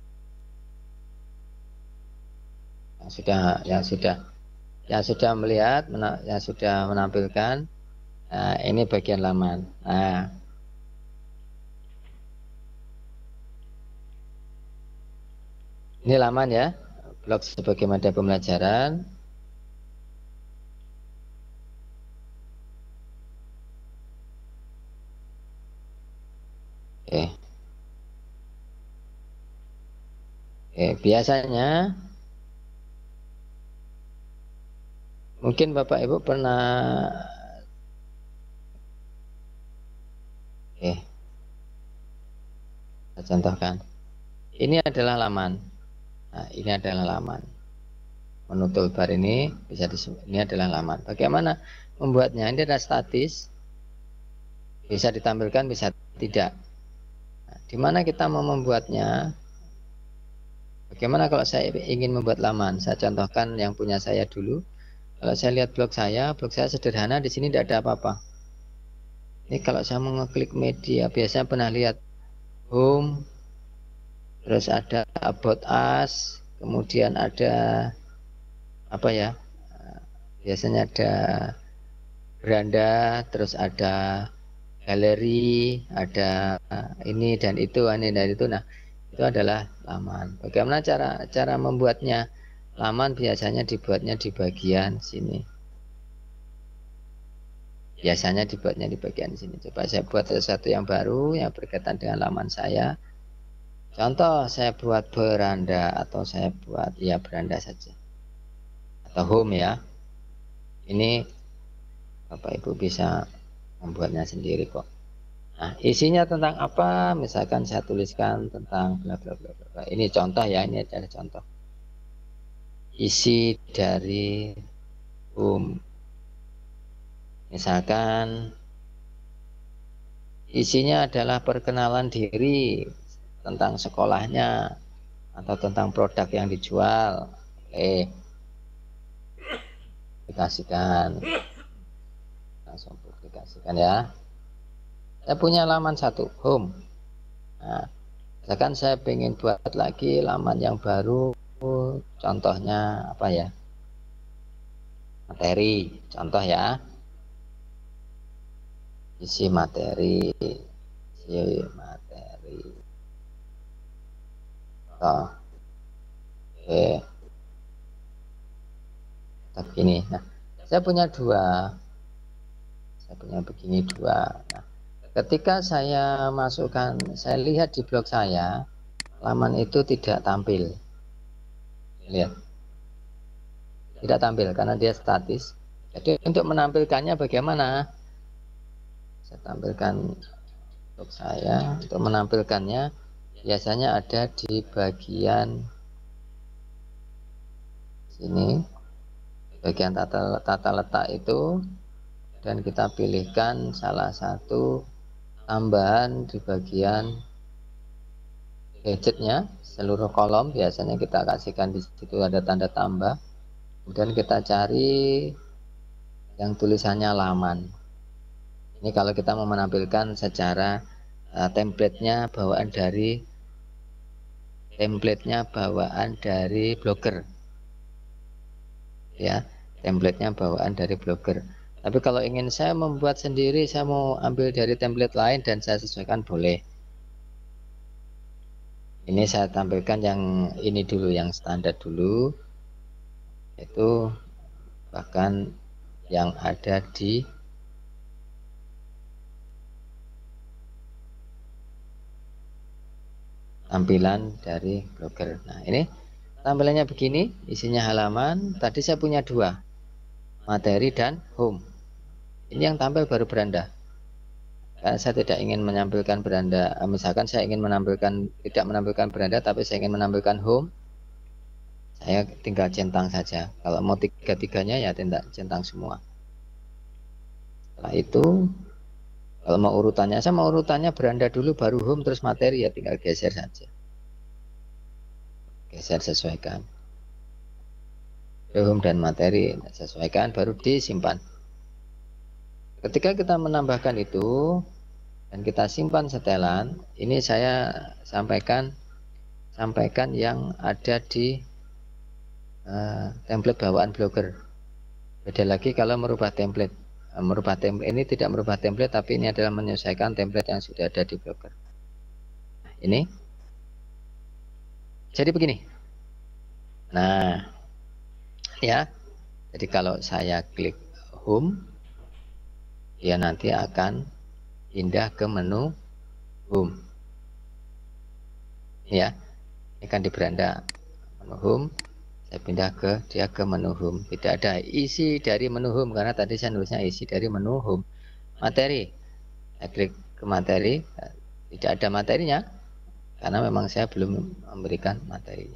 yang sudah yang sudah yang sudah melihat, yang sudah menampilkan. Nah, ini bagian laman. Nah, ini laman ya, blog sebagai media pembelajaran. Oke. Oke, biasanya mungkin Bapak Ibu pernah, oke, saya contohkan. Ini adalah laman. Nah, ini adalah laman. Menu toolbar ini bisa disebut, ini adalah laman. Bagaimana membuatnya? Ini adalah statis. Bisa ditampilkan, bisa tidak. Di mana kita mau membuatnya? Bagaimana kalau saya ingin membuat laman? Saya contohkan yang punya saya dulu. Kalau saya lihat blog saya, blog saya sederhana, di sini tidak ada apa-apa. Ini kalau saya mau ngeklik media, biasanya pernah lihat home, terus ada about us, kemudian ada apa ya, biasanya ada beranda, terus ada galeri, ada ini dan itu, ini dan itu. Nah, itu adalah laman. Bagaimana cara cara membuatnya? Laman biasanya dibuatnya di bagian sini. Biasanya dibuatnya di bagian sini. Coba saya buat sesuatu yang baru yang berkaitan dengan laman saya. Contoh saya buat beranda atau saya buat ya beranda saja. Atau home ya. Ini Bapak Ibu bisa membuatnya sendiri kok. Nah, isinya tentang apa? Misalkan saya tuliskan tentang bla bla bla bla. Ini contoh ya, ini adalah contoh. Isi dari home. Misalkan isinya adalah perkenalan diri tentang sekolahnya atau tentang produk yang dijual. Oke, publikasikan, langsung publikasikan ya. Saya punya laman satu, home. Nah, misalkan saya pengen buat lagi laman yang baru, contohnya apa ya? Materi, contoh ya. Isi materi, isi materi. Oh. Oke. Begini. Nah, saya punya dua. Saya punya begini dua. Nah, ketika saya masukkan, saya lihat di blog saya, laman itu tidak tampil. Lihat. Tidak tampil karena dia statis. Jadi untuk menampilkannya bagaimana? Saya tampilkan blog saya. Untuk menampilkannya biasanya ada di bagian sini, bagian tata, tata letak itu, dan kita pilihkan salah satu tambahan di bagian gadgetnya, seluruh kolom biasanya kita kasihkan di situ ada tanda tambah. Kemudian kita cari yang tulisannya laman. Ini kalau kita mau menampilkan secara uh, template-nya bawaan dari template-nya bawaan dari Blogger. Ya, template-nya bawaan dari Blogger. Tapi kalau ingin saya membuat sendiri, saya mau ambil dari template lain dan saya sesuaikan, boleh. Ini saya tampilkan yang ini dulu, yang standar dulu. Itu bahkan yang ada di tampilan dari Blogger. Nah, ini tampilannya begini, isinya halaman. Tadi saya punya dua, materi dan home. Ini yang tampil baru beranda. Karena saya tidak ingin menampilkan beranda. Misalkan saya ingin menampilkan, tidak menampilkan beranda, tapi saya ingin menampilkan home, saya tinggal centang saja. Kalau mau tiga-tiganya ya centang semua. Setelah itu, kalau mau urutannya, saya mau urutannya beranda dulu, baru home, terus materi, ya tinggal geser saja. Geser, sesuaikan. Home dan materi, sesuaikan, baru disimpan. Ketika kita menambahkan itu, dan kita simpan setelan, ini saya sampaikan, sampaikan yang ada di uh, template bawaan Blogger. Beda lagi kalau merubah template. Merubah template ini tidak merubah template, tapi ini adalah menyesuaikan template yang sudah ada di Blogger. Nah, ini jadi begini. Nah, ya, jadi kalau saya klik home, dia nanti akan pindah ke menu home. Ya, ini kan di beranda menu home. Saya pindah ke dia ke menu home. Tidak ada isi dari menu home karena tadi saya nulisnya isi dari menu home. Materi, saya klik ke materi, tidak ada materinya karena memang saya belum memberikan materinya.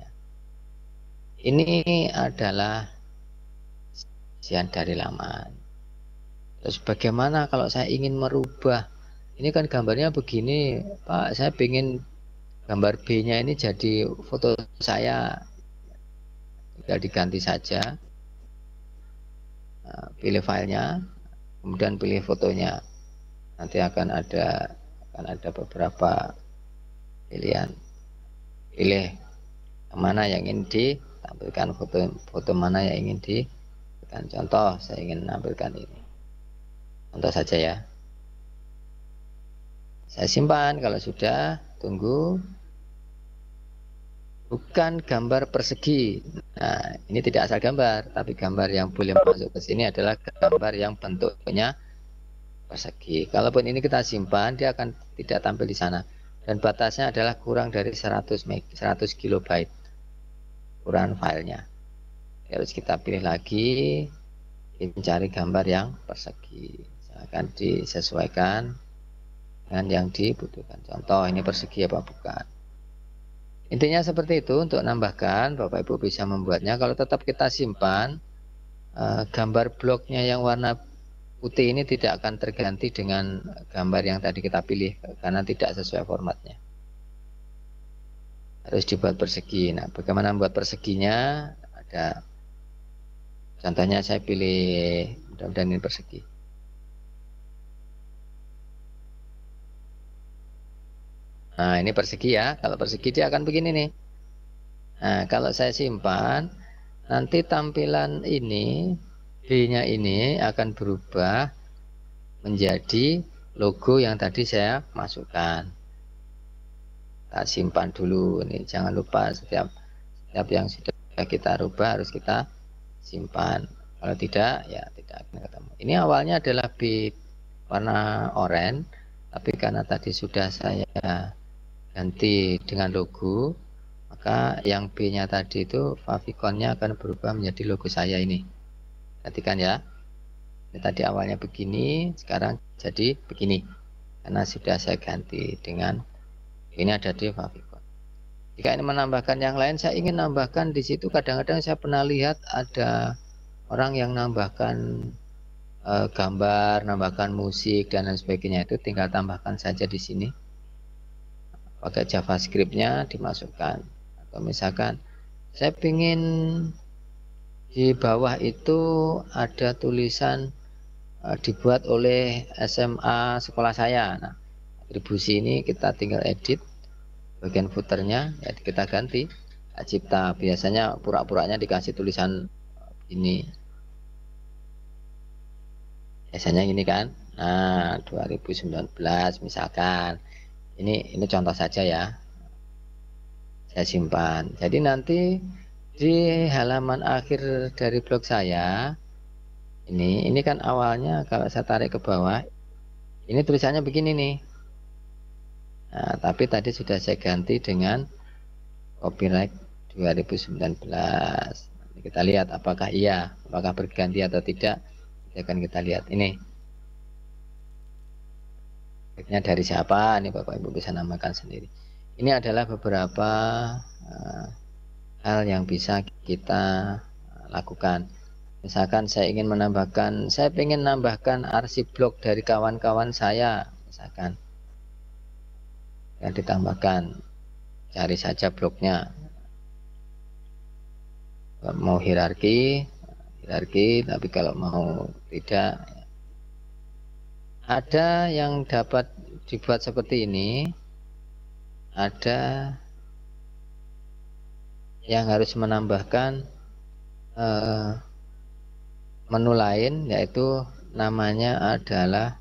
Ini adalah isian dari laman. Terus bagaimana kalau saya ingin merubah? Ini kan gambarnya begini, Pak. Saya ingin gambar B-nya ini jadi foto saya. Tinggal diganti saja, nah, pilih filenya, kemudian pilih fotonya. nanti akan ada akan ada beberapa pilihan. Pilih yang mana yang ingin ditampilkan, foto foto mana yang ingin ditampilkan. Contoh, saya ingin menampilkan ini. Contoh saja ya. Saya simpan, kalau sudah tunggu. Bukan gambar persegi. Nah, ini tidak asal gambar, tapi gambar yang boleh masuk ke sini adalah gambar yang bentuknya persegi. Kalaupun ini kita simpan, dia akan tidak tampil di sana. Dan batasnya adalah kurang dari seratus kilobyte ukuran filenya. Harus kita pilih lagi, mencari gambar yang persegi. Akan disesuaikan dengan yang dibutuhkan. Contoh, ini persegi apa bukan. Intinya seperti itu. Untuk nambahkan, Bapak Ibu bisa membuatnya. Kalau tetap kita simpan, eh, gambar bloknya yang warna putih ini tidak akan terganti dengan gambar yang tadi kita pilih, karena tidak sesuai formatnya. Harus dibuat persegi. Nah, bagaimana membuat perseginya? Ada contohnya, saya pilih, mudah-mudahan ini persegi. Nah, ini persegi ya. Kalau persegi dia akan begini nih. Nah, kalau saya simpan, nanti tampilan ini, B-nya ini akan berubah menjadi logo yang tadi saya masukkan. Kita simpan dulu. Ini jangan lupa setiap setiap yang sudah kita rubah harus kita simpan. Kalau tidak, ya tidak akan ketemu. Ini awalnya adalah B warna oranye, tapi karena tadi sudah saya ganti dengan logo, maka yang B-nya tadi itu favicon-nya akan berubah menjadi logo saya ini. Perhatikan ya. Ini tadi awalnya begini, sekarang jadi begini. Karena sudah saya ganti dengan ini ada di favicon. Jika ini menambahkan yang lain, saya ingin nambahkan di situ. Kadang-kadang saya pernah lihat ada orang yang nambahkan e, gambar, nambahkan musik dan lain sebagainya, itu tinggal tambahkan saja di sini. Pakai JavaScript-nya dimasukkan. Atau misalkan saya ingin di bawah itu ada tulisan uh, dibuat oleh S M A sekolah saya. Nah, atribusi ini kita tinggal edit bagian footernya, ya kita ganti hak cipta. Biasanya pura-puranya dikasih tulisan ini. Biasanya ini kan. Nah, dua ribu sembilan belas misalkan. Ini ini contoh saja ya. Saya simpan. Jadi nanti di halaman akhir dari blog saya ini, ini kan awalnya kalau saya tarik ke bawah, ini tulisannya begini nih. Nah, tapi tadi sudah saya ganti dengan copyright dua ribu sembilan belas. Nanti kita lihat apakah iya, apakah berganti atau tidak. Nanti akan kita lihat ini. Baiknya dari siapa? Ini Bapak Ibu bisa namakan sendiri. Ini adalah beberapa uh, hal yang bisa kita lakukan. Misalkan saya ingin menambahkan, saya ingin menambahkan arsip blog dari kawan-kawan saya, misalkan yang ditambahkan, cari saja blognya. Mau hierarki, hierarki, tapi kalau mau tidak, ada yang dapat dibuat seperti ini, ada yang harus menambahkan uh, menu lain, yaitu namanya adalah,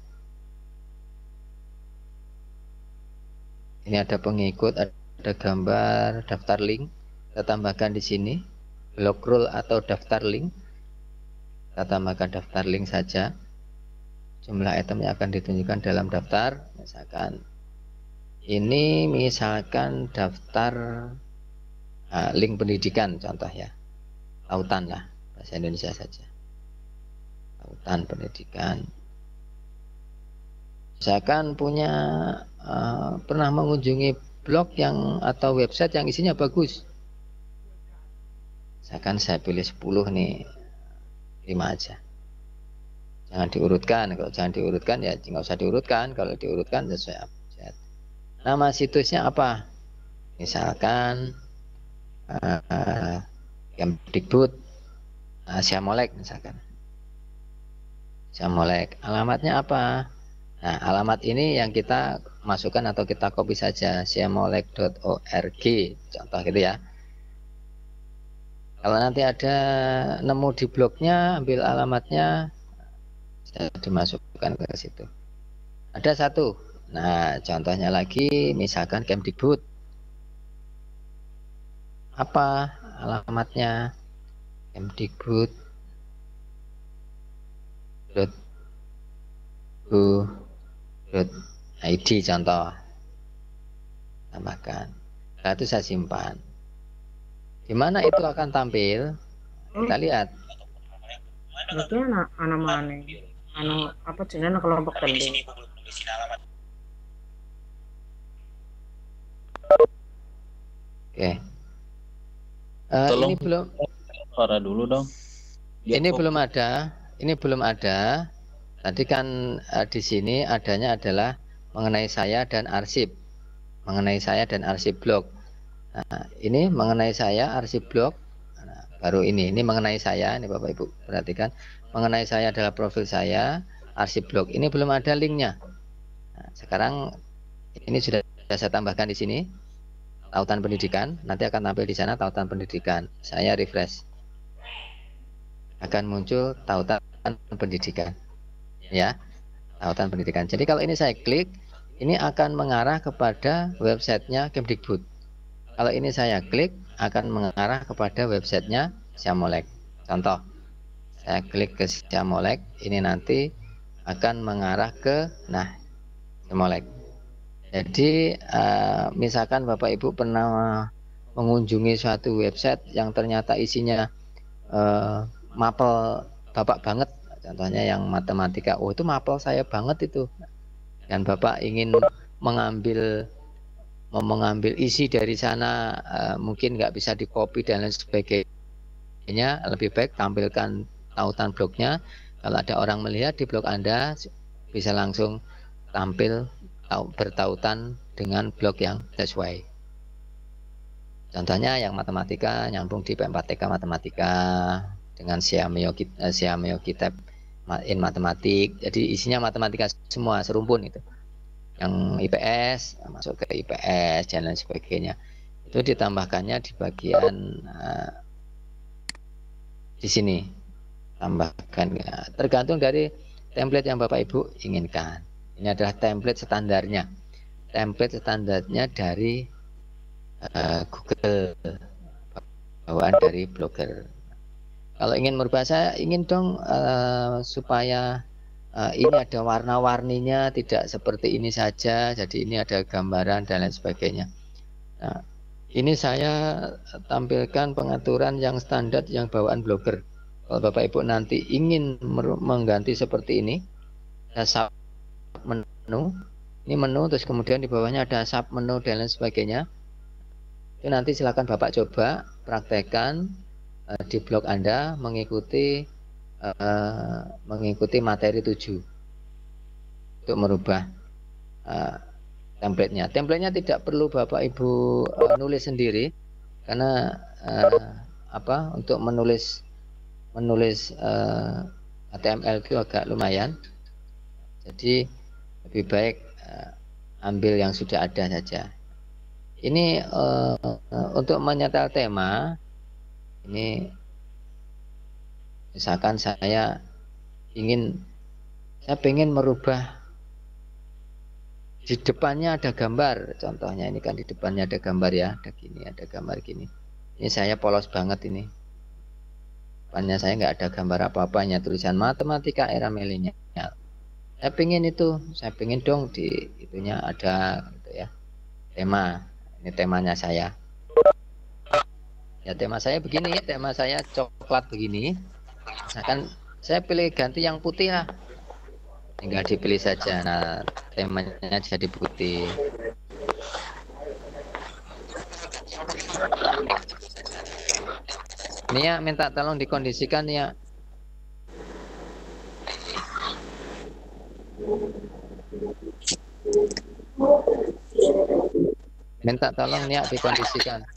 ini ada pengikut, ada gambar, daftar link, kita tambahkan di sini blog rule atau daftar link. Kita tambahkan daftar link saja. Jumlah item yang akan ditunjukkan dalam daftar, misalkan ini misalkan daftar uh, link pendidikan, contoh ya, lautan lah, bahasa Indonesia saja, lautan pendidikan. Misalkan punya uh, pernah mengunjungi blog yang atau website yang isinya bagus, misalkan saya pilih sepuluh nih, lima aja. Jangan diurutkan. Kalau jangan diurutkan ya nggak usah diurutkan. Kalau diurutkan sesuai apa. Nama situsnya apa? Misalkan uh, Kemdikbud uh, Syamolek misalkan. Syamolek. Alamatnya apa? Nah, alamat ini yang kita masukkan atau kita copy saja, siamolek dot org, contoh gitu ya. Kalau nanti ada nemu di blognya, ambil alamatnya, bisa dimasukkan ke situ. Ada satu. Nah, contohnya lagi, misalkan Kemdikbud. Apa alamatnya? Kemdikbud dot go dot i d contoh, tambahkan. Nah, itu saya simpan. Di mana itu akan tampil? Kita lihat. Berarti anak anak mana? Anu apa jenenge kelompok tanding? Oke. Uh, ini belum. Suara dulu dong. Ini belum ada. Ini belum ada. Tadi kan uh, di sini adanya adalah mengenai saya dan arsip. Mengenai saya dan arsip blog. Nah, ini mengenai saya arsip blog. Nah, baru ini. Ini mengenai saya. Ini Bapak Ibu perhatikan. Mengenai saya adalah profil saya, arsip blog. Ini belum ada linknya. Nah, sekarang ini sudah saya tambahkan di sini. Tautan pendidikan. Nanti akan tampil di sana tautan pendidikan. Saya refresh. Akan muncul tautan pendidikan. Ya, tautan pendidikan. Jadi kalau ini saya klik, ini akan mengarah kepada websitenya Kemdikbud. Kalau ini saya klik, akan mengarah kepada websitenya Siamolek. Contoh, saya klik ke Siamolek, ini nanti akan mengarah ke, nah, Siamolek. Jadi, uh, misalkan Bapak Ibu pernah mengunjungi suatu website yang ternyata isinya uh, mapel Bapak banget. Contohnya yang matematika, oh itu mapel saya banget itu. Dan Bapak ingin mengambil mengambil isi dari sana, uh, mungkin nggak bisa di copy dan lain sebagainya. Lebih baik tampilkan tautan blognya. Kalau ada orang melihat di blog Anda, bisa langsung tampil bertautan dengan blog yang sesuai. Contohnya yang matematika nyambung di P empat T K matematika dengan Siameo Siameo Kitab in matematik, jadi isinya matematika semua serumpun itu. Yang I P S masuk ke I P S dan lain sebagainya. Itu ditambahkannya di bagian uh, di sini. Tambahkan ya, tergantung dari template yang Bapak Ibu inginkan. Ini adalah template standarnya. Template standarnya dari uh, Google, bawaan dari Blogger. Kalau ingin merubah, saya ingin dong uh, supaya uh, ini ada warna-warninya, tidak seperti ini saja. Jadi ini ada gambaran dan lain sebagainya. Nah, ini saya tampilkan pengaturan yang standar yang bawaan Blogger. Kalau Bapak Ibu nanti ingin mengganti seperti ini, ada sub menu, ini menu, terus kemudian di bawahnya ada sub menu dan lain sebagainya. Itu nanti silakan Bapak coba praktekkan di blog Anda mengikuti uh, mengikuti materi tujuh untuk merubah uh, template-nya. Template-nya tidak perlu Bapak Ibu uh, nulis sendiri karena uh, apa untuk menulis menulis uh, H T M L itu agak lumayan. Jadi lebih baik uh, ambil yang sudah ada saja. Ini uh, uh, untuk menyetel tema. Ini misalkan saya ingin saya pengen merubah di depannya ada gambar, contohnya ini kan di depannya ada gambar ya, ada gini, ada gambar gini. Ini saya polos banget ini. Depannya saya nggak ada gambar apa-apa, hanya tulisan matematika era milenial. Saya pengen itu, saya pengen dong di itunya ada gitu ya. Tema, ini temanya saya. Ya tema saya begini, tema saya coklat begini. Misalkan saya pilih ganti yang putih lah. Tinggal dipilih saja. Nah, temanya jadi putih. Ini ya minta tolong dikondisikan ya. Minta tolong nih dikondisikan.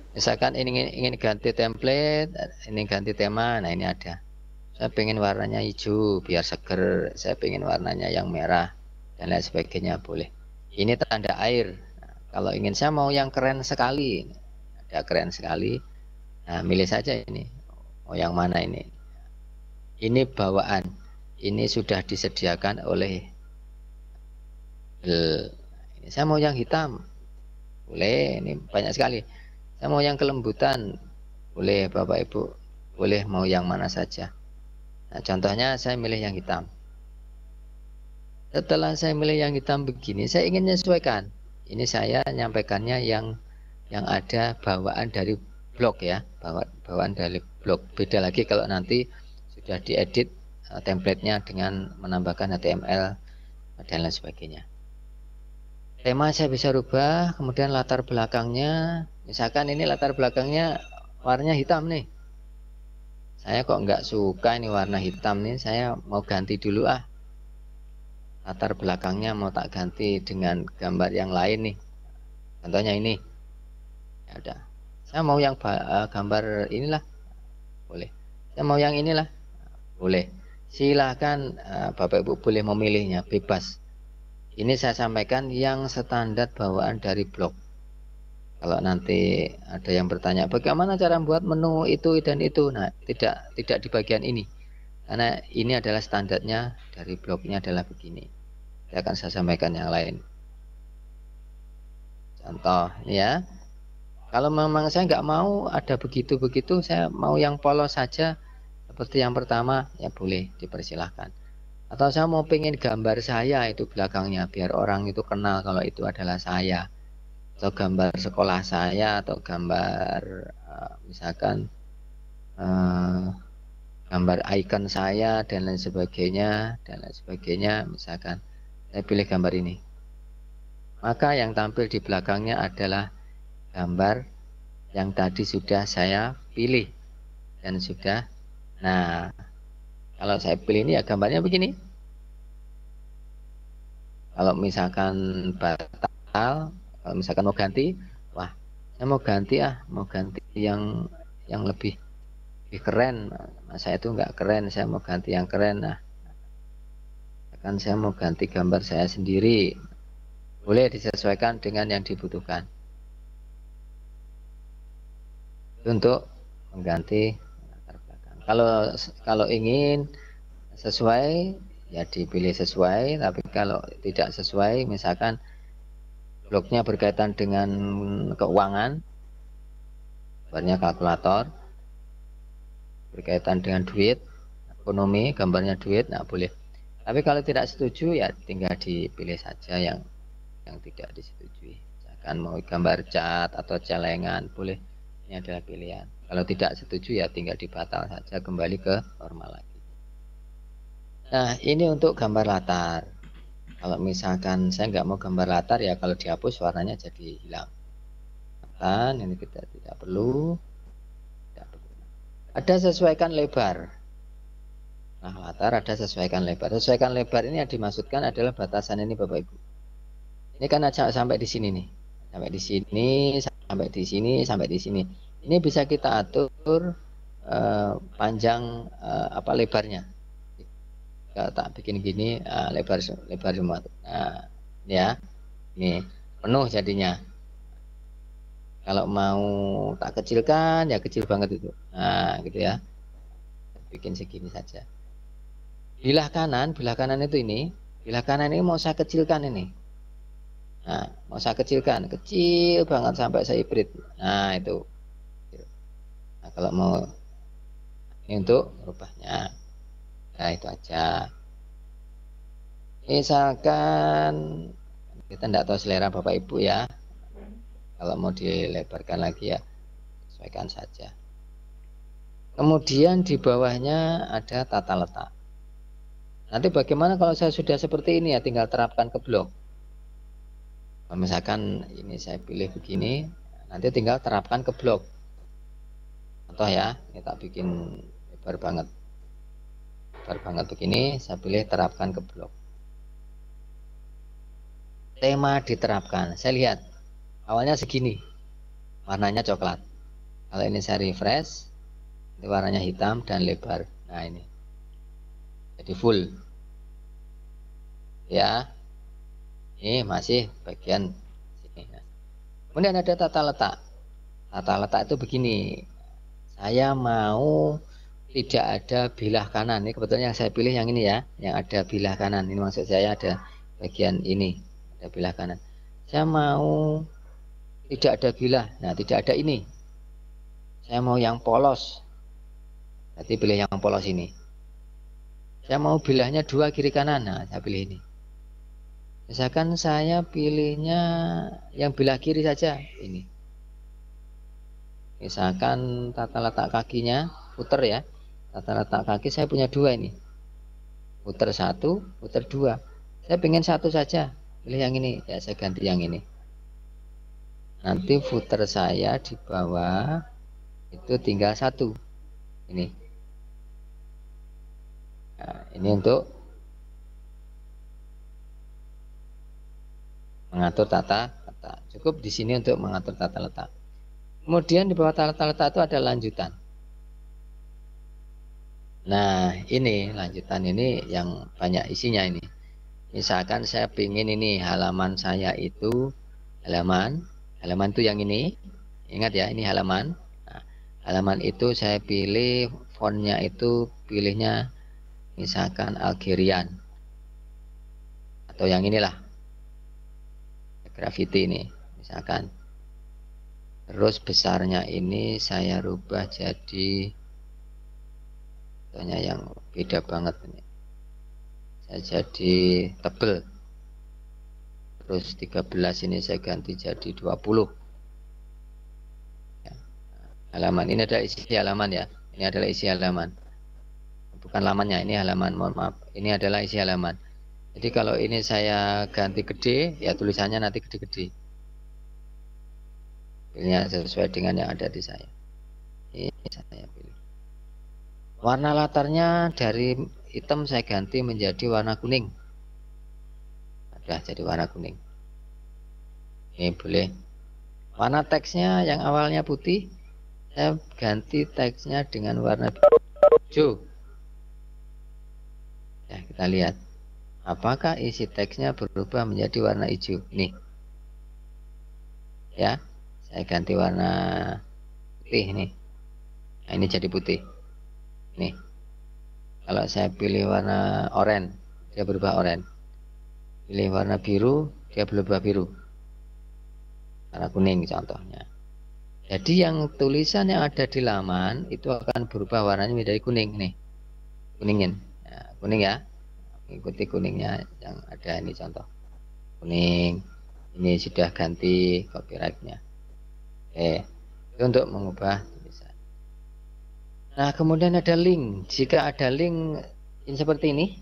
Misalkan ini ingin ganti template, ini ganti tema, nah ini ada. Saya pengen warnanya hijau biar seger, saya pengen warnanya yang merah dan lain sebagainya, boleh. Ini tanda air. Nah, kalau ingin saya mau yang keren sekali, ada keren sekali, nah milih saja ini. Mau yang mana ini? Ini bawaan, ini sudah disediakan oleh ini. Saya mau yang hitam, boleh. Ini banyak sekali. Saya mau yang kelembutan, boleh Bapak Ibu, boleh mau yang mana saja. Nah, contohnya saya milih yang hitam. Setelah saya milih yang hitam begini, saya ingin menyesuaikan. Ini saya nyampaikannya yang yang ada bawaan dari blog ya, bawaan bawaan dari blog. Beda lagi kalau nanti sudah diedit uh, template-nya dengan menambahkan H T M L dan lain sebagainya. Tema saya bisa rubah, kemudian latar belakangnya, misalkan ini latar belakangnya warnanya hitam nih. Saya kok nggak suka ini warna hitam nih, saya mau ganti dulu ah. Latar belakangnya mau tak ganti dengan gambar yang lain nih. Contohnya ini. Ya udah. Saya mau yang uh, gambar inilah. Boleh. Saya mau yang inilah. Boleh. Silahkan uh, Bapak Ibu boleh memilihnya, bebas. Ini saya sampaikan yang standar bawaan dari blog. Kalau nanti ada yang bertanya bagaimana cara membuat menu itu dan itu, nah tidak tidak di bagian ini, karena ini adalah standarnya dari blognya adalah begini. Saya akan saya sampaikan yang lain. Contoh ya, kalau memang saya nggak mau ada begitu-begitu, saya mau yang polos saja seperti yang pertama, ya boleh, dipersilahkan. Atau saya mau pengen gambar saya itu belakangnya biar orang itu kenal kalau itu adalah saya, atau gambar sekolah saya, atau gambar uh, misalkan uh, gambar icon saya dan lain sebagainya dan lain sebagainya. Misalkan saya pilih gambar ini, maka yang tampil di belakangnya adalah gambar yang tadi sudah saya pilih dan sudah. Nah, kalau saya pilih ini ya gambarnya begini. Kalau misalkan batal, kalau misalkan mau ganti, wah saya mau ganti ah, mau ganti yang yang lebih lebih keren. Nah, saya itu nggak keren, saya mau ganti yang keren. Nah, kan saya mau ganti gambar saya sendiri, boleh disesuaikan dengan yang dibutuhkan untuk mengganti latar belakang. Kalau kalau ingin sesuai ya dipilih sesuai, tapi kalau tidak sesuai, misalkan blognya berkaitan dengan keuangan, gambarnya kalkulator, berkaitan dengan duit, ekonomi, gambarnya duit, nah boleh. Tapi kalau tidak setuju ya tinggal dipilih saja yang yang tidak disetujui. Misalkan mau gambar cat atau celengan, boleh. Ini adalah pilihan. Kalau tidak setuju ya tinggal dibatal saja, kembali ke normal lagi. Nah, ini untuk gambar latar. Kalau misalkan saya nggak mau gambar latar ya kalau dihapus warnanya jadi hilang. Dan ini kita tidak perlu. Tidak perlu. Ada sesuaikan lebar. Nah, latar ada sesuaikan lebar. Sesuaikan lebar ini yang dimaksudkan adalah batasan ini Bapak Ibu. Ini kan aja sampai di sini nih. Sampai di sini, sampai di sini, sampai di sini. Ini bisa kita atur eh, panjang eh, apa lebarnya. Kalau tak bikin gini uh, lebar lebar semua. Nah, ya. Ini penuh jadinya. Kalau mau tak kecilkan ya kecil banget itu. Nah, gitu ya. Bikin segini saja. Bilah kanan, bilah kanan itu ini, bilah kanan ini mau saya kecilkan ini. Nah, mau saya kecilkan, kecil banget sampai saya hibrid. Nah, itu. Nah, kalau mau ini untuk merubahnya. Nah, itu aja. Misalkan kita tidak tahu selera Bapak Ibu ya. Kalau mau dilebarkan lagi ya sesuaikan saja. Kemudian di bawahnya ada tata letak. Nanti bagaimana kalau saya sudah seperti ini ya tinggal terapkan ke blog. Misalkan ini saya pilih begini, nanti tinggal terapkan ke blog. Contoh ya, ini tak bikin lebar banget. Banget begini, saya pilih terapkan ke blog. Tema diterapkan. Saya lihat awalnya segini, warnanya coklat. Kalau ini saya refresh, ini warnanya hitam dan lebar. Nah ini jadi full ya. Ini masih bagian sini. Nah, kemudian ada tata letak. Tata letak itu begini, saya mau tidak ada bilah kanan. Ini kebetulan yang saya pilih yang ini ya, yang ada bilah kanan. Ini maksud saya ada bagian ini, ada bilah kanan. Saya mau tidak ada bilah, nah tidak ada ini. Saya mau yang polos, berarti pilih yang polos ini. Saya mau bilahnya dua kiri kanan, nah saya pilih ini. Misalkan saya pilihnya yang bilah kiri saja, ini. Misalkan tata letak kakinya, puter ya. Tata letak kaki saya punya dua ini. Puter satu, puter dua. Saya pengen satu saja, pilih yang ini, ya saya ganti yang ini. Nanti footer saya di bawah itu tinggal satu ini. Nah, ini untuk mengatur tata letak. Cukup di sini untuk mengatur tata letak. Kemudian di bawah tata letak itu ada lanjutan. Nah ini lanjutan ini yang banyak isinya ini. Misalkan saya ingin ini halaman saya itu halaman halaman itu yang ini. Ingat ya, ini halaman. Nah, halaman itu saya pilih fontnya itu pilihnya misalkan Algerian atau yang inilah graffiti ini misalkan. Terus besarnya ini saya rubah jadi contohnya yang beda banget ini. Saya jadi tebel. Terus tiga belas ini saya ganti jadi dua puluh. Ya. Halaman ini adalah isi halaman ya. Ini adalah isi halaman. Bukan lamannya, ini halaman. Mohon maaf. Ini adalah isi halaman. Jadi kalau ini saya ganti gede, ya tulisannya nanti gede-gede. Pilihnya sesuai dengan yang ada di saya. Ini saya pilih. Warna latarnya dari hitam saya ganti menjadi warna kuning. Sudah jadi warna kuning. Ini boleh. Warna teksnya yang awalnya putih, saya ganti teksnya dengan warna hijau. Ya, kita lihat. Apakah isi teksnya berubah menjadi warna hijau? Nih. Ya. Saya ganti warna putih nih. Nah, ini jadi putih. Nih. Kalau saya pilih warna oranye, dia berubah oranye. Pilih warna biru, dia berubah biru. Warna kuning contohnya. Jadi yang tulisan yang ada di laman itu akan berubah warnanya menjadi kuning nih. Kuningin. Nah, kuning ya. Ikuti kuningnya yang ada ini contoh. Kuning. Ini sudah ganti copyrightnya. Oke, itu untuk mengubah tulisan. Nah, kemudian ada link. Jika ada link ini seperti ini,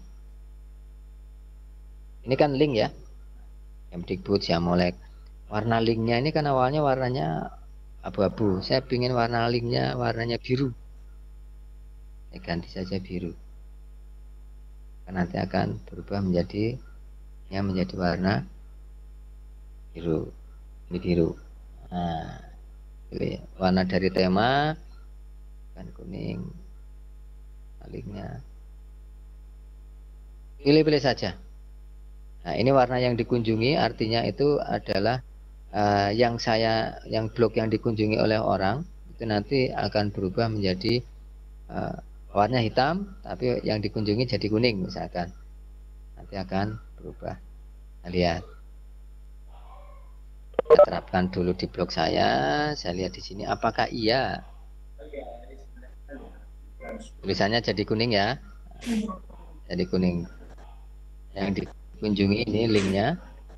ini kan link ya, Kemdikbud, Syamolek. Warna linknya ini kan awalnya warnanya abu-abu. Saya ingin warna linknya warnanya biru. Saya ganti saja biru. Karena nanti akan berubah menjadi, ya menjadi warna biru. Ini biru. Nah. Pilih warna dari tema kan kuning linknya pilih-pilih saja. Nah ini warna yang dikunjungi artinya itu adalah uh, yang saya yang blog yang dikunjungi oleh orang itu nanti akan berubah menjadi uh, warna hitam tapi yang dikunjungi jadi kuning misalkan nanti akan berubah. Nah, lihat. Saya terapkan dulu di blog saya. Saya lihat di sini apakah iya. Tulisannya jadi kuning ya. Jadi kuning. Yang dikunjungi ini linknya.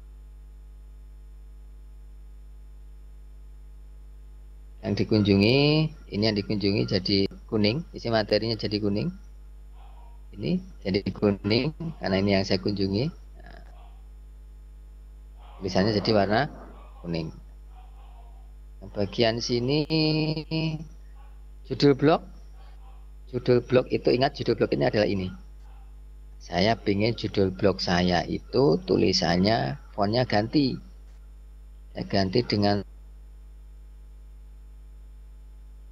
Yang dikunjungi ini yang dikunjungi jadi kuning. Isi materinya jadi kuning. Ini jadi kuning karena ini yang saya kunjungi. Nah, tulisannya jadi warna kuning. Bagian sini judul blog. Judul blog itu ingat judul blog ini adalah ini. Saya ingin judul blog saya itu tulisannya fontnya ganti. Saya ganti dengan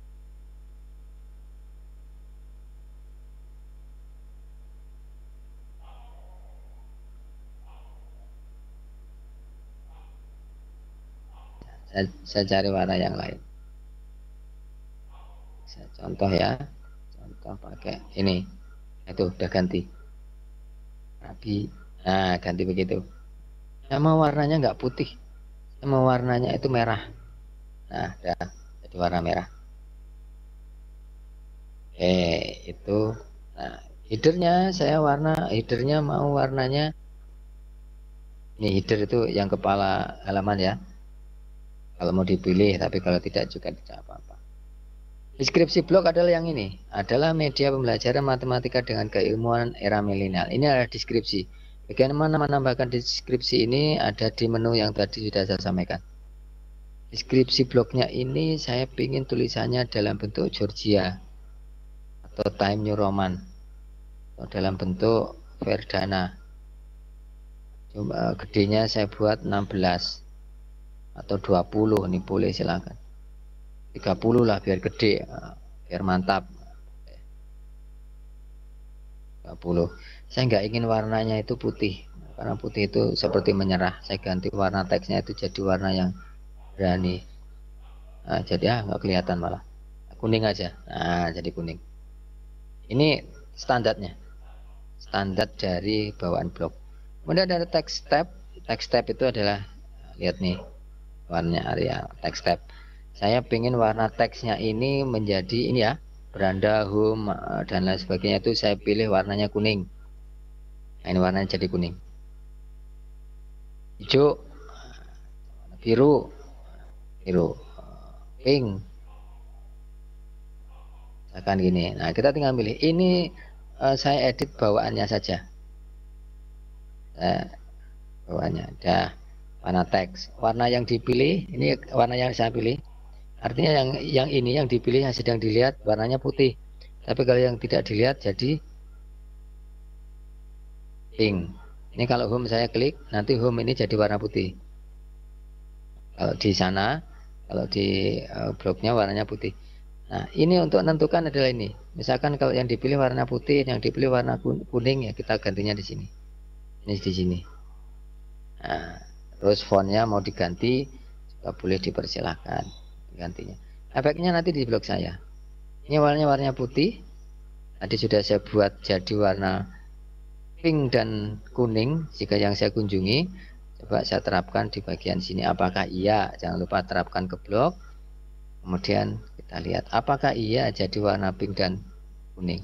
Saya, saya cari warna yang lain. Saya contoh ya. Contoh pakai ini. Itu udah ganti. Rapi. Nah, ganti begitu. Sama warnanya nggak putih. Sama warnanya itu merah. Nah, udah jadi warna merah. Eh, itu. Nah, headernya saya warna, headernya mau warnanya. Ini header itu yang kepala halaman ya. Kalau mau dipilih, tapi kalau tidak juga tidak apa-apa. Deskripsi blog adalah yang ini. Adalah media pembelajaran matematika dengan keilmuan era milenial. Ini adalah deskripsi. Bagaimana menambahkan deskripsi ini ada di menu yang tadi sudah saya sampaikan. Deskripsi blognya ini saya ingin tulisannya dalam bentuk Georgia atau Time New Roman atau dalam bentuk Verdana. Coba gedenya saya buat enam belas atau dua puluh, ini boleh silakan. tiga puluh lah biar gede, biar mantap. tiga puluh. Saya nggak ingin warnanya itu putih, karena putih itu seperti menyerah. Saya ganti warna teksnya itu jadi warna yang berani. Nah, jadi ah nggak kelihatan malah. Kuning aja. Nah, jadi kuning. Ini standarnya. Standar dari bawaan blog. Kemudian ada text tab. Text tab itu adalah, lihat nih warnanya area text tab. Saya ingin warna teksnya ini menjadi ini ya, beranda, home dan lain sebagainya, itu saya pilih warnanya kuning. Nah, ini warnanya jadi kuning. Hijau, biru, biru, pink. Akan gini. Nah, kita tinggal pilih. Ini uh, saya edit bawaannya saja. Nah, bawaannya dah warna teks. Warna yang dipilih ini warna yang saya pilih. Artinya yang yang ini yang dipilih yang sedang dilihat warnanya putih. Tapi kalau yang tidak dilihat jadi pink. Ini kalau home saya klik, nanti home ini jadi warna putih. Kalau di sana, kalau di uh, blognya warnanya putih. Nah, ini untuk menentukan adalah ini. Misalkan kalau yang dipilih warna putih, yang dipilih warna kuning, ya kita gantinya di sini. Ini di sini. Nah, terus fontnya mau diganti juga boleh, dipersilahkan gantinya. Efeknya nanti di blog saya. Ini warnanya warna putih. Tadi sudah saya buat jadi warna pink dan kuning jika yang saya kunjungi. Coba saya terapkan di bagian sini. Apakah iya? Jangan lupa terapkan ke blog. Kemudian kita lihat apakah iya jadi warna pink dan kuning.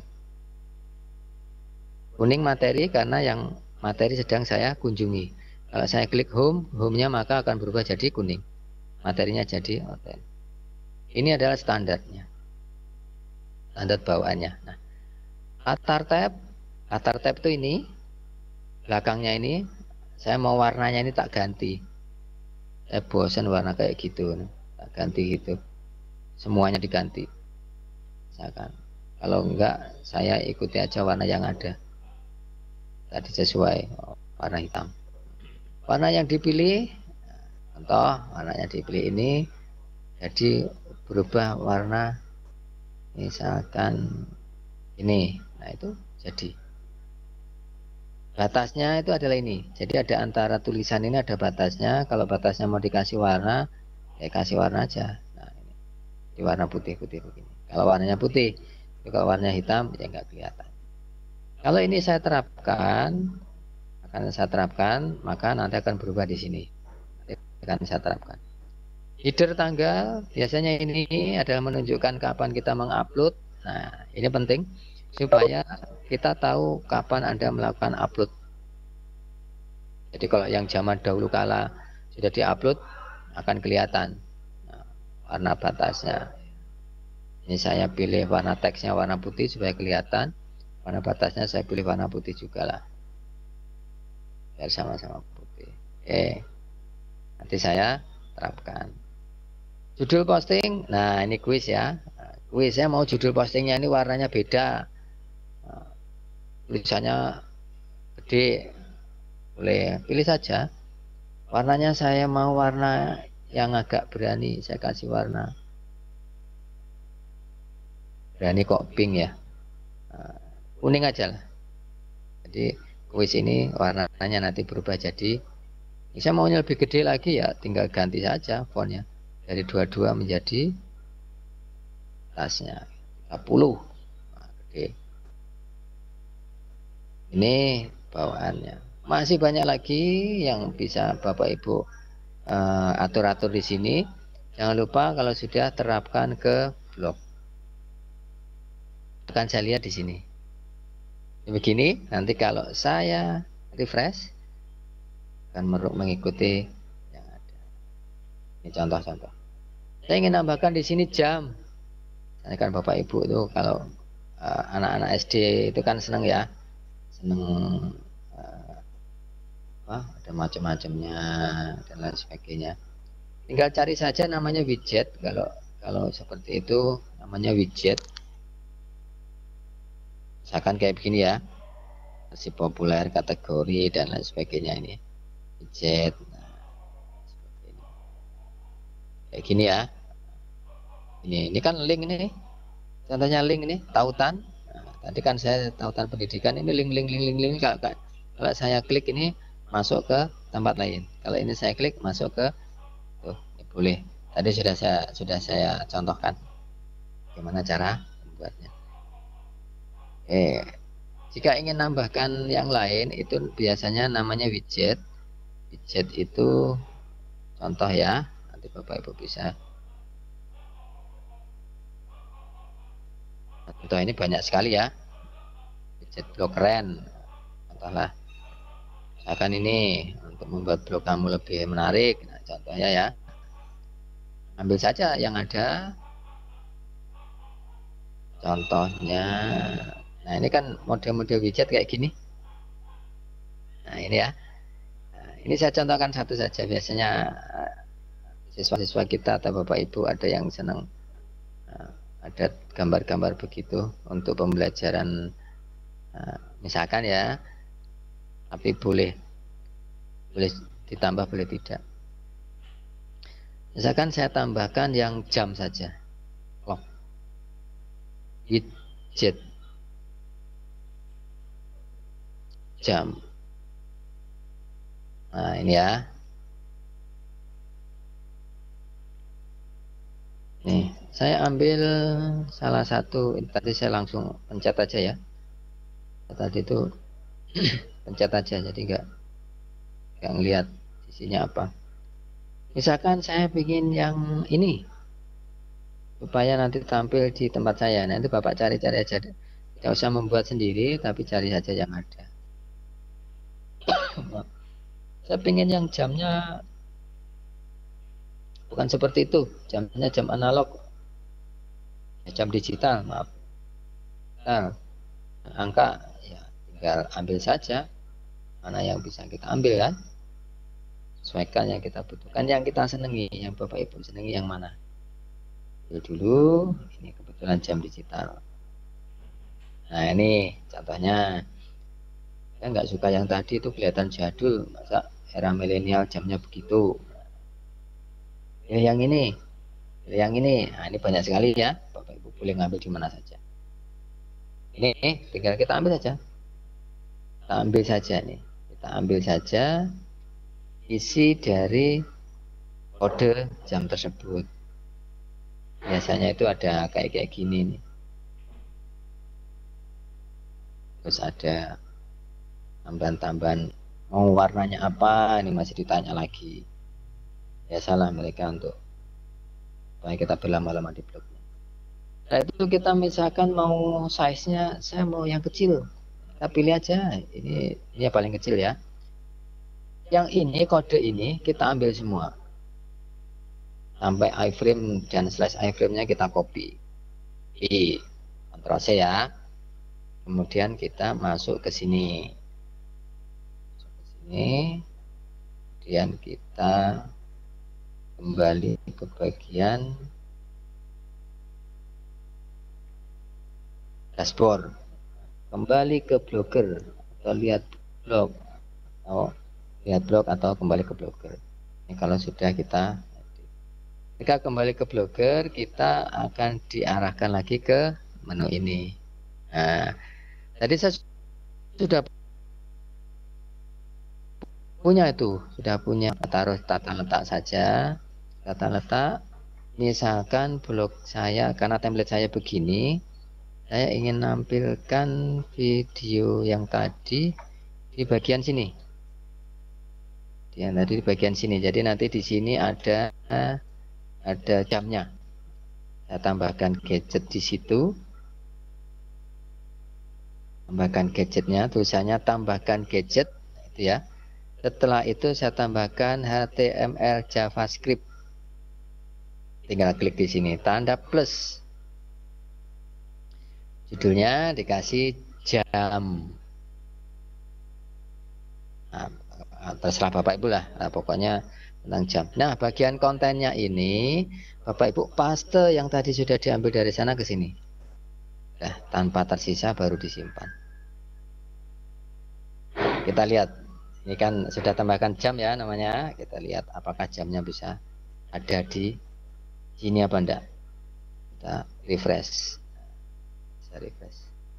Kuning materi karena yang materi sedang saya kunjungi. Kalau saya klik home, home-nya maka akan berubah jadi kuning. Materinya jadi hotel. Ini adalah standarnya. Standar bawaannya. Nah, latar tab, latar tab itu ini, belakangnya ini, saya mau warnanya ini tak ganti. Saya bosan warna kayak gitu, tak ganti gitu. Semuanya diganti. Misalkan, kalau enggak, saya ikuti aja warna yang ada. Tadi sesuai warna hitam. Warna yang dipilih, contoh warnanya dipilih ini, jadi berubah warna, misalkan ini. Nah, itu jadi batasnya itu adalah ini. Jadi ada antara tulisan ini ada batasnya. Kalau batasnya mau dikasih warna, ya kasih warna aja. Nah, ini di warna putih-putih begini. Kalau warnanya putih, kalau warnanya hitam ya nggak kelihatan. Kalau ini saya terapkan, akan saya terapkan, maka nanti akan berubah di sini. Nanti akan saya terapkan. Header tanggal biasanya ini adalah menunjukkan kapan kita mengupload. Nah, ini penting supaya kita tahu kapan Anda melakukan upload. Jadi kalau yang zaman dahulu kala sudah diupload akan kelihatan nah, warna batasnya. Ini saya pilih warna teksnya warna putih supaya kelihatan. Warna batasnya saya pilih warna putih juga lah. Biar sama-sama putih. Oke. Nanti saya terapkan. Judul posting, nah ini kuis ya. Kuis saya mau judul postingnya ini warnanya beda. Nah, tulisannya gede, boleh pilih saja. Warnanya saya mau warna yang agak berani, saya kasih warna berani kok pink ya. Nah, kuning aja lah. Jadi kuis ini warnanya nanti berubah jadi, saya maunya lebih gede lagi ya tinggal ganti saja fontnya. dari dua puluh dua menjadi atasnya tiga puluh. Nah, oke. Ini bawaannya. Masih banyak lagi yang bisa Bapak Ibu atur-atur uh, di sini. Jangan lupa kalau sudah terapkan ke blog. Akan saya lihat di sini. Begini, nanti kalau saya refresh akan mengikuti yang ada. Ini contoh-contoh. Saya ingin nambahkan di sini jam. Saya kan Bapak Ibu itu kalau anak-anak uh, S D itu kan senang ya, senang uh, apa, ada macam-macamnya dan lain sebagainya. Tinggal cari saja namanya widget. Kalau kalau seperti itu namanya widget. Misalkan kayak begini ya, versi populer, kategori dan lain sebagainya ini widget. Nah, seperti ini. Kayak gini ya. Ini ini kan link ini. Contohnya link ini tautan. Nah, tadi kan saya tautan pendidikan, ini link link link link link. Kalau, kalau saya klik ini masuk ke tempat lain. Kalau ini saya klik masuk ke tuh, ini boleh. Tadi sudah saya sudah saya contohkan bagaimana cara membuatnya. Eh, jika ingin nambahkan yang lain itu biasanya namanya widget. Widget itu contoh ya. Nanti Bapak Ibu bisa. Contoh ini banyak sekali ya. Widget blog keren. Contohlah. Misalkan ini untuk membuat blog kamu lebih menarik. Nah, contohnya ya. Ambil saja yang ada. Contohnya. Nah, ini kan model-model widget kayak gini. Nah, ini ya. Nah, ini saya contohkan satu saja. Biasanya siswa-siswa kita atau Bapak Ibu ada yang senang uh, ada gambar-gambar begitu untuk pembelajaran, uh, misalkan ya. Tapi boleh boleh ditambah, boleh tidak. Misalkan saya tambahkan yang jam saja. Clock. Widget. Jam. Nah, ini ya. Nih, saya ambil salah satu, tadi saya langsung pencet aja ya. Tadi itu pencet aja, jadi enggak enggak ngelihat isinya apa. Misalkan saya bikin yang ini supaya nanti tampil di tempat saya. Nanti Bapak cari-cari aja. Tidak usah membuat sendiri, tapi cari saja yang ada. Saya pengen yang jamnya bukan seperti itu, jamnya jam analog, jam digital, maaf. Nah, angka ya tinggal ambil saja mana yang bisa kita ambil kan, sesuaikan yang kita butuhkan, yang kita senangi, yang Bapak Ibu senangi yang mana. Ambil dulu, ini kebetulan jam digital. Nah, ini contohnya. Saya nggak suka yang tadi itu kelihatan jadul, masa era milenial jamnya begitu. Pilih yang ini, pilih yang ini. Nah, ini banyak sekali ya, Bapak Ibu boleh ngambil di mana saja. Ini tinggal kita ambil saja, kita ambil saja nih, kita ambil saja isi dari kode jam tersebut. Biasanya itu ada kayak kayak gini nih. Terus ada tambahan-tambahan, mau warnanya apa, ini masih ditanya lagi. Ya salah mereka untuk supaya kita berlama-lama di blognya. Nah, itu kita misalkan mau size-nya, saya mau yang kecil, kita pilih aja ini, ini yang paling kecil ya. Yang ini, kode ini kita ambil semua sampai iframe dan slash iframe-nya kita copy, di Ctrl C ya. Kemudian kita masuk ke sini. Ini kemudian kita kembali ke bagian dashboard, kembali ke blogger atau lihat blog atau lihat blog atau kembali ke blogger. Ini kalau sudah kita jika kembali ke blogger, kita akan diarahkan lagi ke menu ini. Nah, tadi saya sudah punya itu, sudah punya, taruh tata letak saja, tata letak, misalkan blog saya, karena template saya begini, saya ingin nampilkan video yang tadi di bagian sini. Yang tadi di bagian sini. Jadi nanti di sini ada ada jamnya. Saya tambahkan gadget di situ. Tambahkan gadgetnya, tulisannya tambahkan gadget, itu ya. Setelah itu saya tambahkan H T M L JavaScript. Tinggal klik di sini, tanda plus. Judulnya dikasih jam. Nah, terserah Bapak Ibu lah, nah, pokoknya tentang jam. Nah, bagian kontennya ini Bapak Ibu paste yang tadi sudah diambil dari sana ke sini. Nah, tanpa tersisa baru disimpan. Kita lihat, ini kan sudah tambahkan jam ya namanya. Kita lihat apakah jamnya bisa ada di sini apa enggak. Kita refresh. Saya refresh.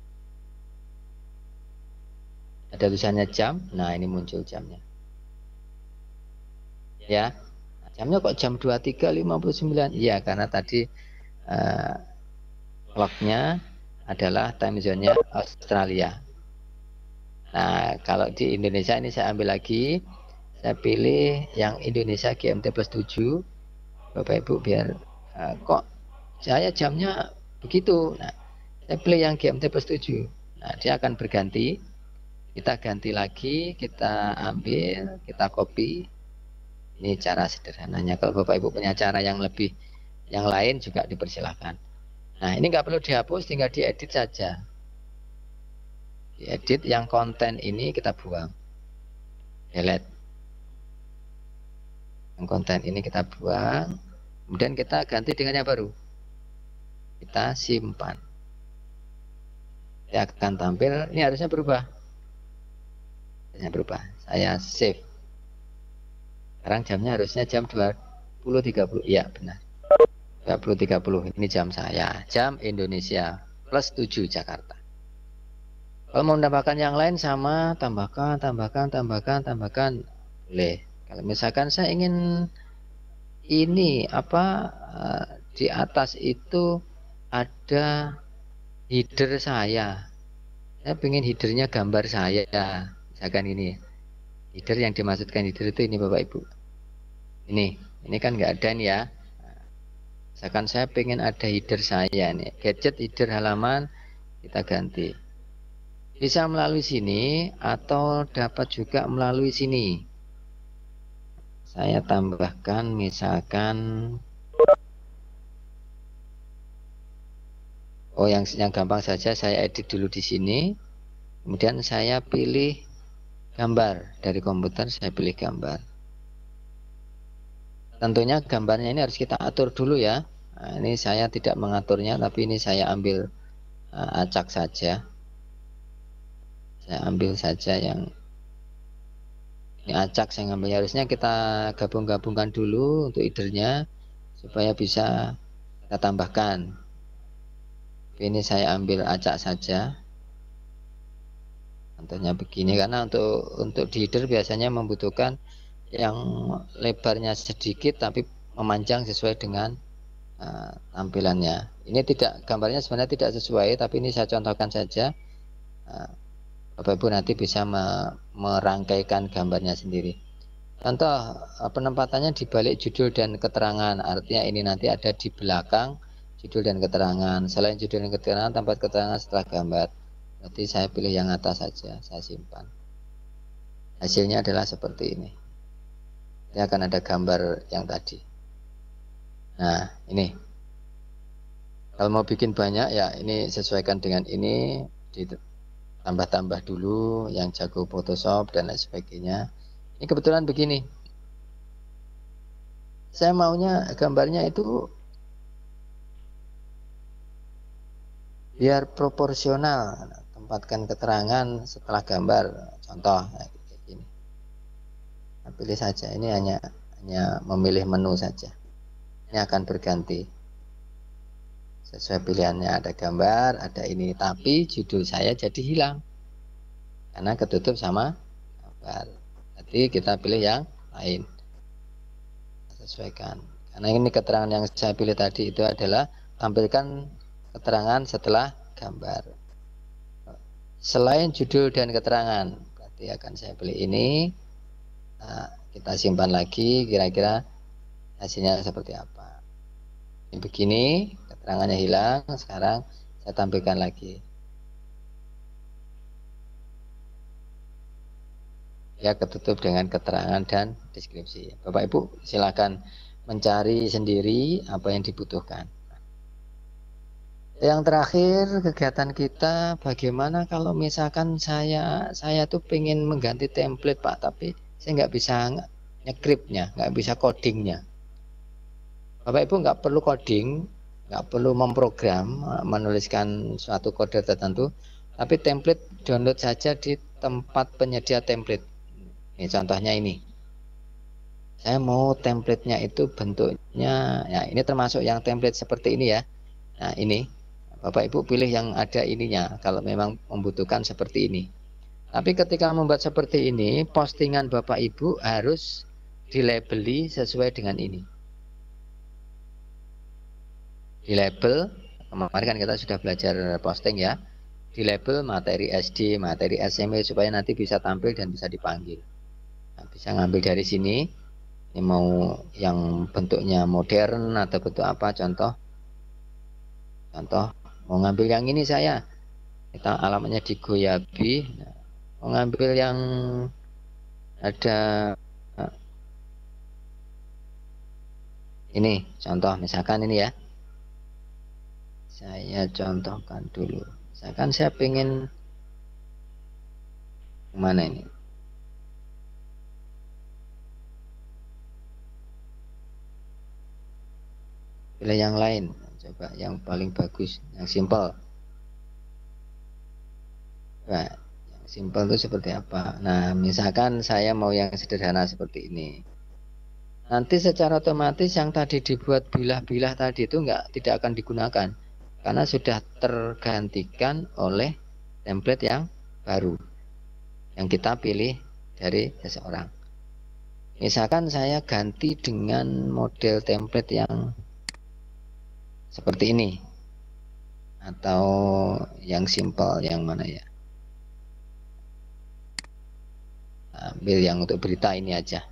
Ada tulisannya jam. Nah, ini muncul jamnya. Ya. Jamnya kok jam dua puluh tiga lima puluh sembilan? Iya, karena tadi uh, clocknya adalah time zone-nya Australia. Nah, kalau di Indonesia ini saya ambil lagi. Saya pilih yang Indonesia G M T plus tujuh. Bapak Ibu biar uh, kok saya jamnya begitu. Nah, saya pilih yang G M T plus tujuh. Nah, dia akan berganti. Kita ganti lagi, kita ambil, kita copy. Ini cara sederhananya. Kalau Bapak Ibu punya cara yang lebih yang lain juga dipersilahkan. Nah, ini nggak perlu dihapus, tinggal diedit saja. Diedit yang konten ini kita buang. Delete. Yang konten ini kita buang. Kemudian kita ganti dengan yang baru. Kita simpan. Dia akan tampil, ini harusnya berubah. Harusnya berubah. Saya save. Sekarang jamnya harusnya jam dua puluh tiga puluh. Iya, benar. dua puluh tiga puluh. Ini jam saya. Jam Indonesia plus tujuh Jakarta. Kalau mau menambahkan yang lain sama, tambahkan, tambahkan, tambahkan, tambahkan. Boleh. Kalau misalkan saya ingin ini apa di atas itu ada header saya. Saya ingin headernya gambar saya. Misalkan ini. Header yang dimaksudkan header itu ini Bapak Ibu. Ini, ini kan nggak ada nih ya. Misalkan saya pengen ada header saya nih. Gadget header halaman kita ganti. Bisa melalui sini atau dapat juga melalui sini. Saya tambahkan misalkan oh yang yang gampang saja saya edit dulu di sini. Kemudian saya pilih gambar dari komputer, saya pilih gambar. Tentunya gambarnya ini harus kita atur dulu ya. Nah, ini saya tidak mengaturnya, tapi ini saya ambil uh, acak saja. Saya ambil saja yang ini acak saya ngambil. Harusnya kita gabung-gabungkan dulu untuk headernya supaya bisa kita tambahkan. Ini saya ambil acak saja. Contohnya begini, karena untuk untuk di header biasanya membutuhkan yang lebarnya sedikit tapi memanjang sesuai dengan uh, tampilannya. Ini tidak, gambarnya sebenarnya tidak sesuai, tapi ini saya contohkan saja. Uh, Bapak Ibu nanti bisa me merangkaikan gambarnya sendiri. Contoh uh, penempatannya di balik judul dan keterangan, artinya ini nanti ada di belakang judul dan keterangan. Selain judul dan keterangan, tempat keterangan setelah gambar. Berarti saya pilih yang atas saja, saya simpan. Hasilnya adalah seperti ini. Ini akan ada gambar yang tadi. Nah, ini. Kalau mau bikin banyak ya ini sesuaikan dengan ini, ditambah-tambah dulu yang jago Photoshop dan lain sebagainya. Ini kebetulan begini. Saya maunya gambarnya itu biar proporsional. Tempatkan keterangan setelah gambar, contoh kayak gini. Nah, pilih saja, ini hanya hanya memilih menu saja. Ini akan berganti sesuai pilihannya, ada gambar, ada ini, tapi judul saya jadi hilang karena ketutup sama gambar. Jadi kita pilih yang lain, sesuaikan Karena ini keterangan yang saya pilih tadi itu adalah tampilkan keterangan setelah gambar. Selain judul dan keterangan, berarti akan saya pilih ini. Nah, kita simpan lagi, kira-kira hasilnya seperti apa. Ini begini, keterangannya hilang. Sekarang saya tampilkan lagi. Ya, ketutup dengan keterangan dan deskripsi. Bapak Ibu silakan mencari sendiri apa yang dibutuhkan. Yang terakhir, kegiatan kita bagaimana kalau misalkan saya saya tuh pengen mengganti template Pak, tapi saya nggak bisa nge-script-nya, nggak bisa codingnya. Bapak Ibu nggak perlu coding, nggak perlu memprogram, menuliskan suatu kode tertentu, tapi template download saja di tempat penyedia template. Ini contohnya ini. Saya mau templatenya itu bentuknya, ya ini termasuk yang template seperti ini ya. Nah ini, Bapak Ibu pilih yang ada ininya kalau memang membutuhkan seperti ini. Tapi ketika membuat seperti ini, postingan Bapak Ibu harus dilabeli sesuai dengan ini. Di label, kemarin kan kita sudah belajar posting ya. Di label materi S D, materi S M E supaya nanti bisa tampil dan bisa dipanggil. Nah, bisa ngambil dari sini. Ini mau yang bentuknya modern atau bentuk apa, contoh. Contoh, mau ngambil yang ini saya. Kita alamatnya di Goyabi. Nah, mau ngambil yang ada ini, contoh misalkan ini ya. Saya contohkan dulu. Misalkan saya pengen mana ini? Pilih yang lain. Coba yang paling bagus, yang simpel. Nah, yang simpel itu seperti apa? Nah, misalkan saya mau yang sederhana seperti ini. Nanti secara otomatis yang tadi dibuat bilah-bilah tadi itu enggak tidak akan digunakan karena sudah tergantikan oleh template yang baru yang kita pilih dari seseorang. Misalkan saya ganti dengan model template yang seperti ini atau yang simple, yang mana ya? Ambil yang untuk berita ini aja.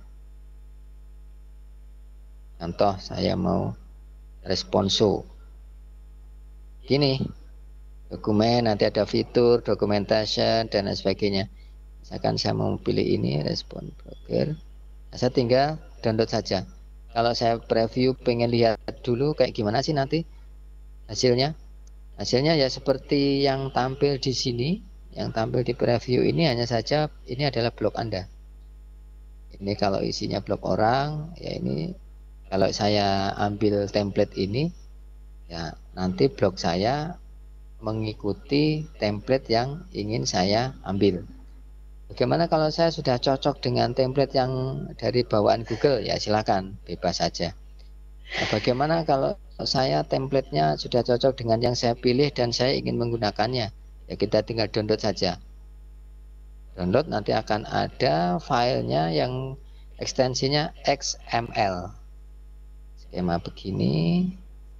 Contoh saya mau responso. Gini, dokumen nanti ada fitur, documentation dan lain sebagainya. Misalkan saya mau pilih ini respon blogger, nah, saya tinggal download saja. Kalau saya preview pengen lihat dulu kayak gimana sih nanti hasilnya. Hasilnya ya seperti yang tampil di sini, yang tampil di preview ini hanya saja ini adalah blog Anda. Ini kalau isinya blog orang, ya ini kalau saya ambil template ini, ya nanti blog saya mengikuti template yang ingin saya ambil. Bagaimana kalau saya sudah cocok dengan template yang dari bawaan Google? Ya silakan, bebas saja. Nah, bagaimana kalau saya templatenya sudah cocok dengan yang saya pilih dan saya ingin menggunakannya? Ya kita tinggal download saja. Download nanti akan ada filenya yang ekstensinya X M L. Skema begini.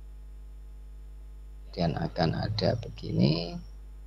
Dan akan ada begini.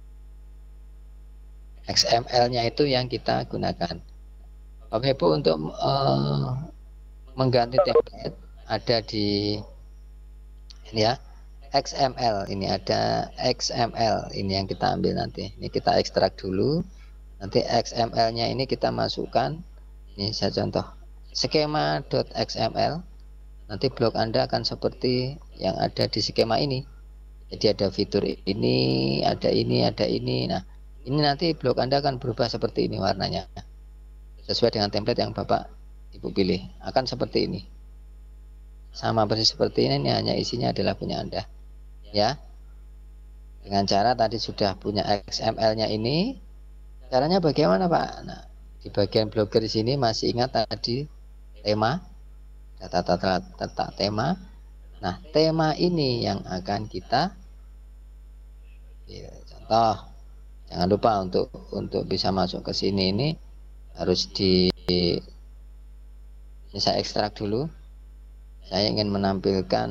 X M L-nya itu yang kita gunakan. Bapak Ibu untuk uh, mengganti template ada di ini ya, X M L, ini ada X M L, ini yang kita ambil nanti. Ini kita ekstrak dulu. Nanti X M L-nya ini kita masukkan. Ini saya contoh skema.xml. Nanti blog Anda akan seperti yang ada di skema ini. Jadi ada fitur ini, ada ini, ada ini. Nah, ini nanti blog Anda akan berubah seperti ini warnanya. Sesuai dengan template yang Bapak Ibu pilih. Akan seperti ini. Sama persis seperti ini, ini hanya isinya adalah punya Anda. Ya. Dengan cara tadi sudah punya X M L-nya ini. Caranya bagaimana, Pak? Nah, di bagian blogger di sini masih ingat tadi tema. Tata-tata tema. Nah, tema ini yang akan kita ya, contoh. Jangan lupa untuk untuk bisa masuk ke sini ini harus di ini saya ekstrak dulu. saya ingin menampilkan,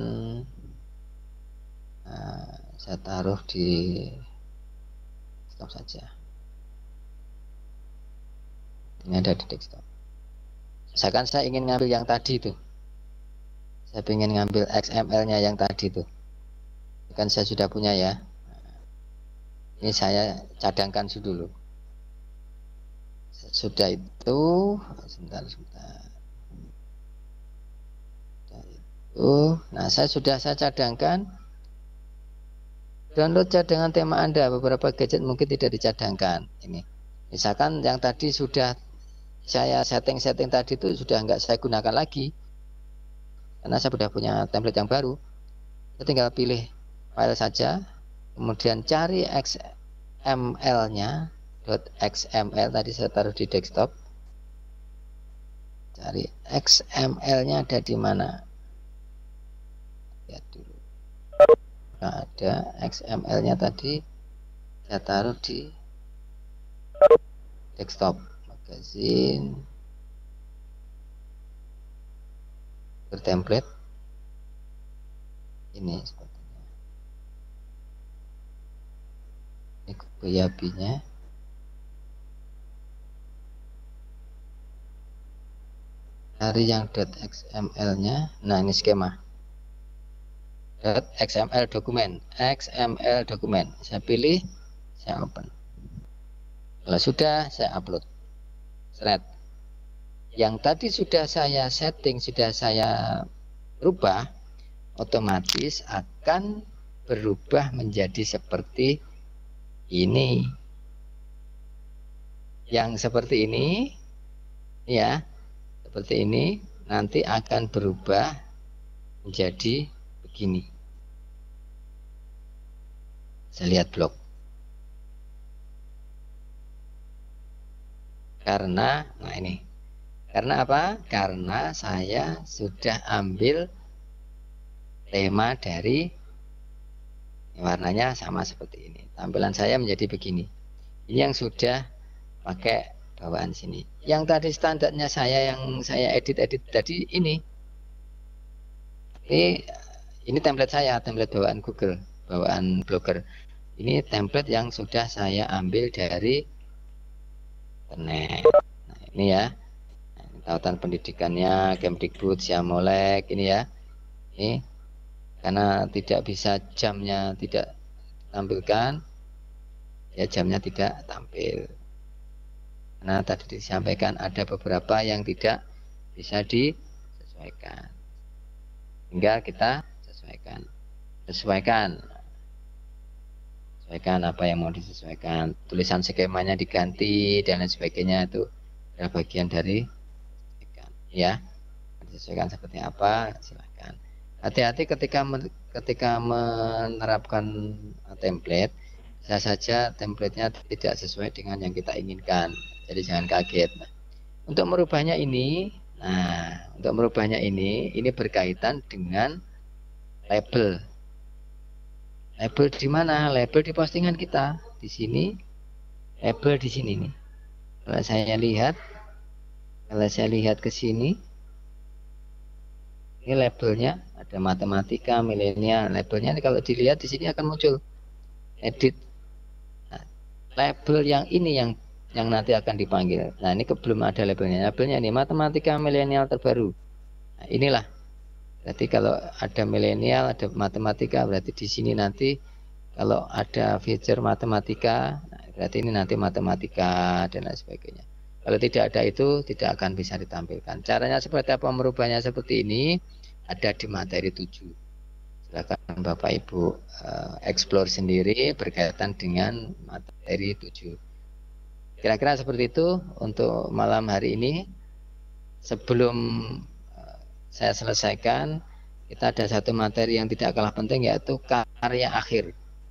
uh, saya taruh di desktop saja. Ini ada di desktop. Misalkan saya ingin ngambil yang tadi itu, saya ingin ngambil X M L-nya yang tadi itu, kan saya sudah punya ya. Ini saya cadangkan dulu. Sudah itu, sebentar, sebentar. Sudah itu, nah saya sudah saya cadangkan. Download cadangan tema Anda. Beberapa gadget mungkin tidak dicadangkan. Ini, misalkan yang tadi sudah saya setting-setting tadi itu sudah nggak saya gunakan lagi, karena saya sudah punya template yang baru. Saya tinggal pilih file saja, kemudian cari X M L-nya. .xml tadi saya taruh di desktop. Cari X M L-nya ada di mana? Lihat dulu. Nah, ada X M L-nya tadi saya taruh di desktop. Magazine bertemplate ini sepertinya. Ini Kobayashi-nya. Cari yang .xml-nya. Nah, ini skema. .xml dokumen, X M L dokumen. Saya pilih, saya open. Kalau sudah, saya upload. Thread. Yang tadi sudah saya setting, sudah saya rubah, otomatis akan berubah menjadi seperti ini. Yang seperti ini, ya. Seperti ini, nanti akan berubah menjadi begini. Saya lihat blok. Karena, nah ini. Karena apa? Karena saya sudah ambil tema dari, warnanya sama seperti ini. Tampilan saya menjadi begini. Ini yang sudah pakai bawaan sini. Yang tadi standarnya saya yang saya edit-edit tadi ini. Ini ini template saya, template bawaan Google, bawaan Blogger. Ini template yang sudah saya ambil dari internet. Nah, ini ya. Nah, tautan pendidikannya Kemdikbud, Syamolek ini ya. Ini karena tidak bisa jamnya tidak tampilkan, ya jamnya tidak tampil. Nah, tadi disampaikan ada beberapa yang tidak bisa disesuaikan. Tinggal kita sesuaikan. Sesuaikan. Sesuaikan apa yang mau disesuaikan. Tulisan skemanya diganti dan lain sebagainya, itu adalah bagian dari sesuaikan. Ya. Disesuaikan seperti apa? Silakan. Hati-hati ketika ketika menerapkan template. Bisa saja templatenya tidak sesuai dengan yang kita inginkan. Jadi jangan kaget. Untuk merubahnya ini, nah, untuk merubahnya ini, ini berkaitan dengan label. Label di mana? Label di postingan kita. Di sini, label di sini nih. Kalau saya lihat, kalau saya lihat ke sini, ini labelnya ada matematika, milenial. Labelnya kalau dilihat di sini akan muncul edit. Nah, label yang ini yang yang nanti akan dipanggil. Nah, ini belum ada labelnya. Labelnya ini matematika milenial terbaru. Nah, inilah. Berarti kalau ada milenial, ada matematika, berarti di sini nanti kalau ada feature matematika, nah, berarti ini nanti matematika dan lain sebagainya. Kalau tidak ada itu, tidak akan bisa ditampilkan. Caranya seperti apa merubahnya seperti ini? Ada di materi tujuh. Silakan Bapak Ibu uh, explore sendiri berkaitan dengan materi tujuh. Kira-kira seperti itu untuk malam hari ini. Sebelum uh, saya selesaikan, kita ada satu materi yang tidak kalah penting, yaitu karya akhir.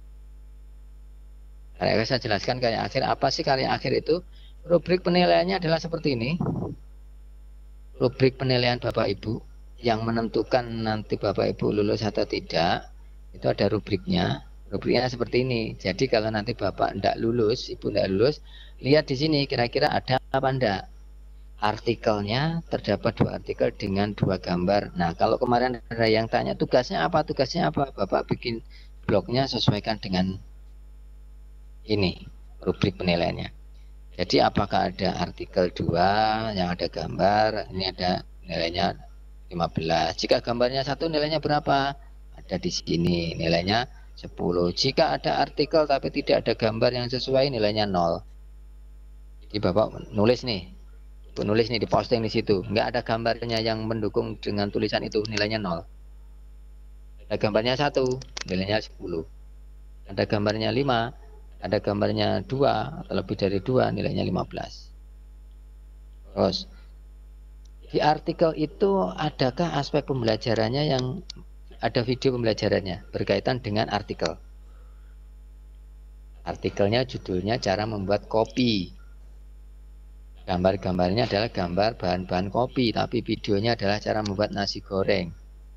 Karya akhir saya jelaskan karya akhir. Apa sih karya akhir itu? Rubrik penilaiannya adalah seperti ini. Rubrik penilaian Bapak Ibu yang menentukan nanti Bapak Ibu lulus atau tidak, itu ada rubriknya. Rubriknya seperti ini. Jadi kalau nanti Bapak tidak lulus, Ibu tidak lulus, lihat di sini kira-kira ada apa enggak. artikelnya terdapat dua artikel dengan dua gambar. Nah, kalau kemarin ada yang tanya tugasnya apa, tugasnya apa, Bapak bikin blognya sesuaikan dengan ini rubrik penilaiannya. Jadi apakah ada artikel dua yang ada gambar, ini ada nilainya lima belas. Jika gambarnya satu nilainya berapa? Ada di sini nilainya sepuluh. Jika ada artikel tapi tidak ada gambar yang sesuai, nilainya nol. Jadi Bapak nulis nih, nulis nih di posting di situ, nggak ada gambarnya yang mendukung dengan tulisan itu, nilainya nol. Ada gambarnya satu, nilainya sepuluh. Ada gambarnya lima, ada gambarnya dua atau lebih dari dua, nilainya lima belas. Terus di artikel itu adakah aspek pembelajarannya yang ada video pembelajarannya berkaitan dengan artikel? Artikelnya judulnya cara membuat kopi. Gambar-gambarnya adalah gambar bahan-bahan kopi, tapi videonya adalah cara membuat nasi goreng.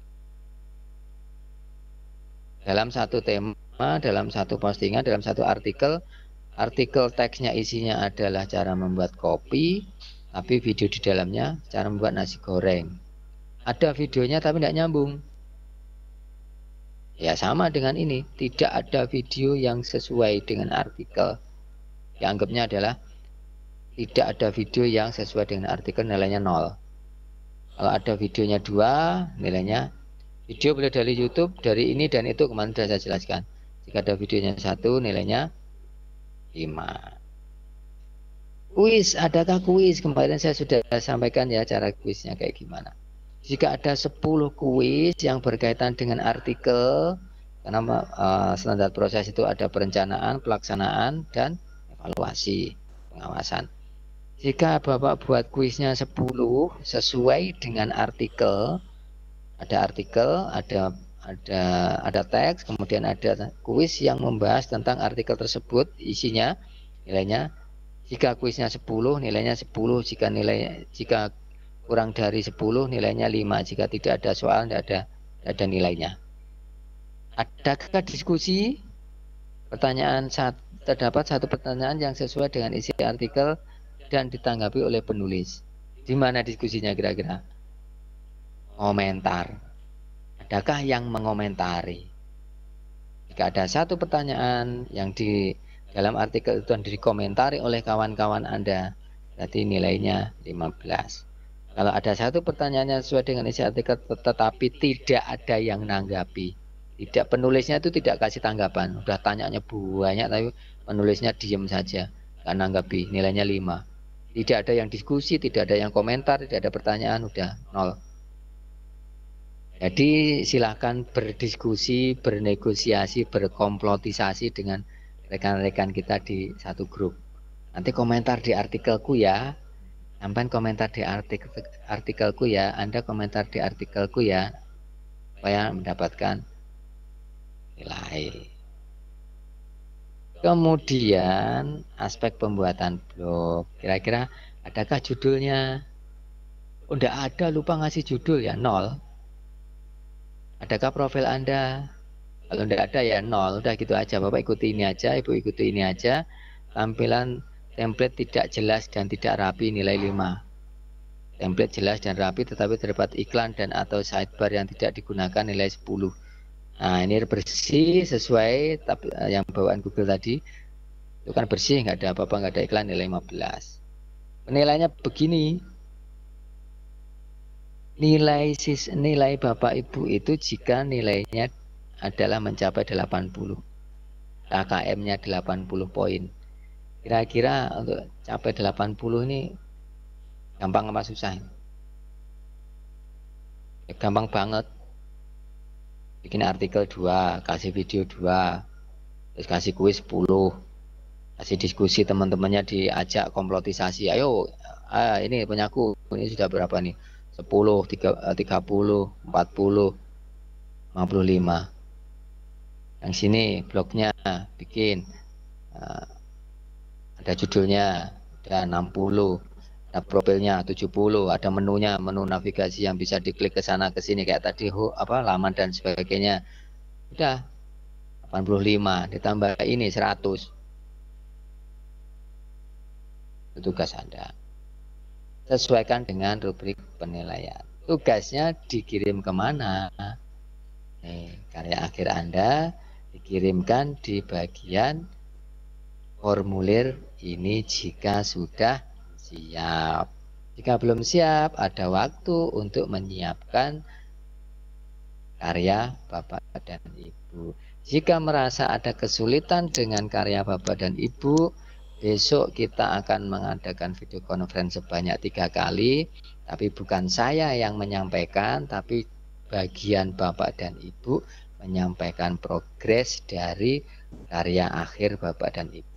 Dalam satu tema, dalam satu postingan, dalam satu artikel, artikel teksnya isinya adalah cara membuat kopi, tapi video di dalamnya cara membuat nasi goreng. Ada videonya tapi tidak nyambung. Ya sama dengan ini, tidak ada video yang sesuai dengan artikel. Dianggapnya adalah tidak ada video yang sesuai dengan artikel, nilainya nol. Kalau ada videonya dua, nilainya video boleh dari YouTube, dari ini dan itu, kemarin sudah saya jelaskan. Jika ada videonya satu, nilainya lima. Kuis, adakah kuis? Kemarin saya sudah sampaikan ya cara kuisnya kayak gimana. Jika ada sepuluh kuis yang berkaitan dengan artikel, karena uh, standar proses itu ada perencanaan, pelaksanaan, dan evaluasi, pengawasan. Jika Bapak buat kuisnya sepuluh sesuai dengan artikel, ada artikel, ada ada ada teks, kemudian ada kuis yang membahas tentang artikel tersebut, isinya nilainya, jika kuisnya sepuluh nilainya sepuluh, jika nilai jika kurang dari sepuluh nilainya lima, jika tidak ada soal tidak ada tidak ada nilainya. Adakah diskusi? Pertanyaan satu, terdapat satu pertanyaan yang sesuai dengan isi artikel dan ditanggapi oleh penulis. Di mana diskusinya kira-kira? Komentar. Adakah yang mengomentari? Jika ada satu pertanyaan yang di dalam artikel itu dikomentari oleh kawan-kawan Anda, berarti nilainya lima belas. Kalau ada satu pertanyaan yang sesuai dengan isi artikel tetapi tidak ada yang nanggapi, tidak, penulisnya itu tidak kasih tanggapan, udah tanyanya banyak tapi penulisnya diam saja, nggak nanggapi, nilainya lima. Tidak ada yang diskusi, tidak ada yang komentar, tidak ada pertanyaan, udah nol. Jadi silahkan berdiskusi, bernegosiasi, berkomplotisasi dengan rekan-rekan kita di satu grup. Nanti komentar di artikelku ya, sampai komentar di artikel artikelku ya, Anda komentar di artikelku ya, supaya mendapatkan nilai. Kemudian aspek pembuatan blog, kira-kira adakah judulnya? Oh, enggak ada, lupa ngasih judul ya, nol. Adakah profil Anda? Kalau enggak ada ya nol, udah gitu aja. Bapak ikuti ini aja, Ibu ikuti ini aja. Tampilan template tidak jelas dan tidak rapi, nilai lima. Template jelas dan rapi tetapi terdapat iklan dan atau sidebar yang tidak digunakan, nilai sepuluh. Nah ini bersih sesuai tapi yang bawaan Google tadi itu kan bersih, nggak ada apa-apa, nggak ada iklan, nilai lima belas. Penilaiannya begini, nilai sis nilai Bapak Ibu itu jika nilainya adalah mencapai delapan puluh, K K M-nya delapan puluh poin. Kira-kira untuk capai delapan puluh ini gampang apa susah? Ya, gampang banget. Bikin artikel dua, kasih video dua, terus kasih kuis sepuluh, kasih diskusi, teman-temannya diajak komplotisasi. Ayo, ah, ini punyaku, ini sudah berapa nih? sepuluh, tiga puluh, empat puluh, lima puluh lima. Yang sini blognya bikin, uh, ada judulnya, ada enam puluh, ada profilnya tujuh puluh, ada menunya, menu navigasi yang bisa diklik ke sana ke sini kayak tadi, apa laman dan sebagainya. Udah delapan puluh lima ditambah ini seratus. Itu tugas Anda. sesuaikan dengan rubrik penilaian. Tugasnya dikirim kemana? Nih, karya akhir Anda dikirimkan di bagian formulir ini jika sudah siap. Jika belum siap, ada waktu untuk menyiapkan karya Bapak dan Ibu. Jika merasa ada kesulitan dengan karya Bapak dan Ibu, besok kita akan mengadakan video conference sebanyak tiga kali. Tapi bukan saya yang menyampaikan, tapi bagian Bapak dan Ibu menyampaikan progres dari karya akhir Bapak dan Ibu.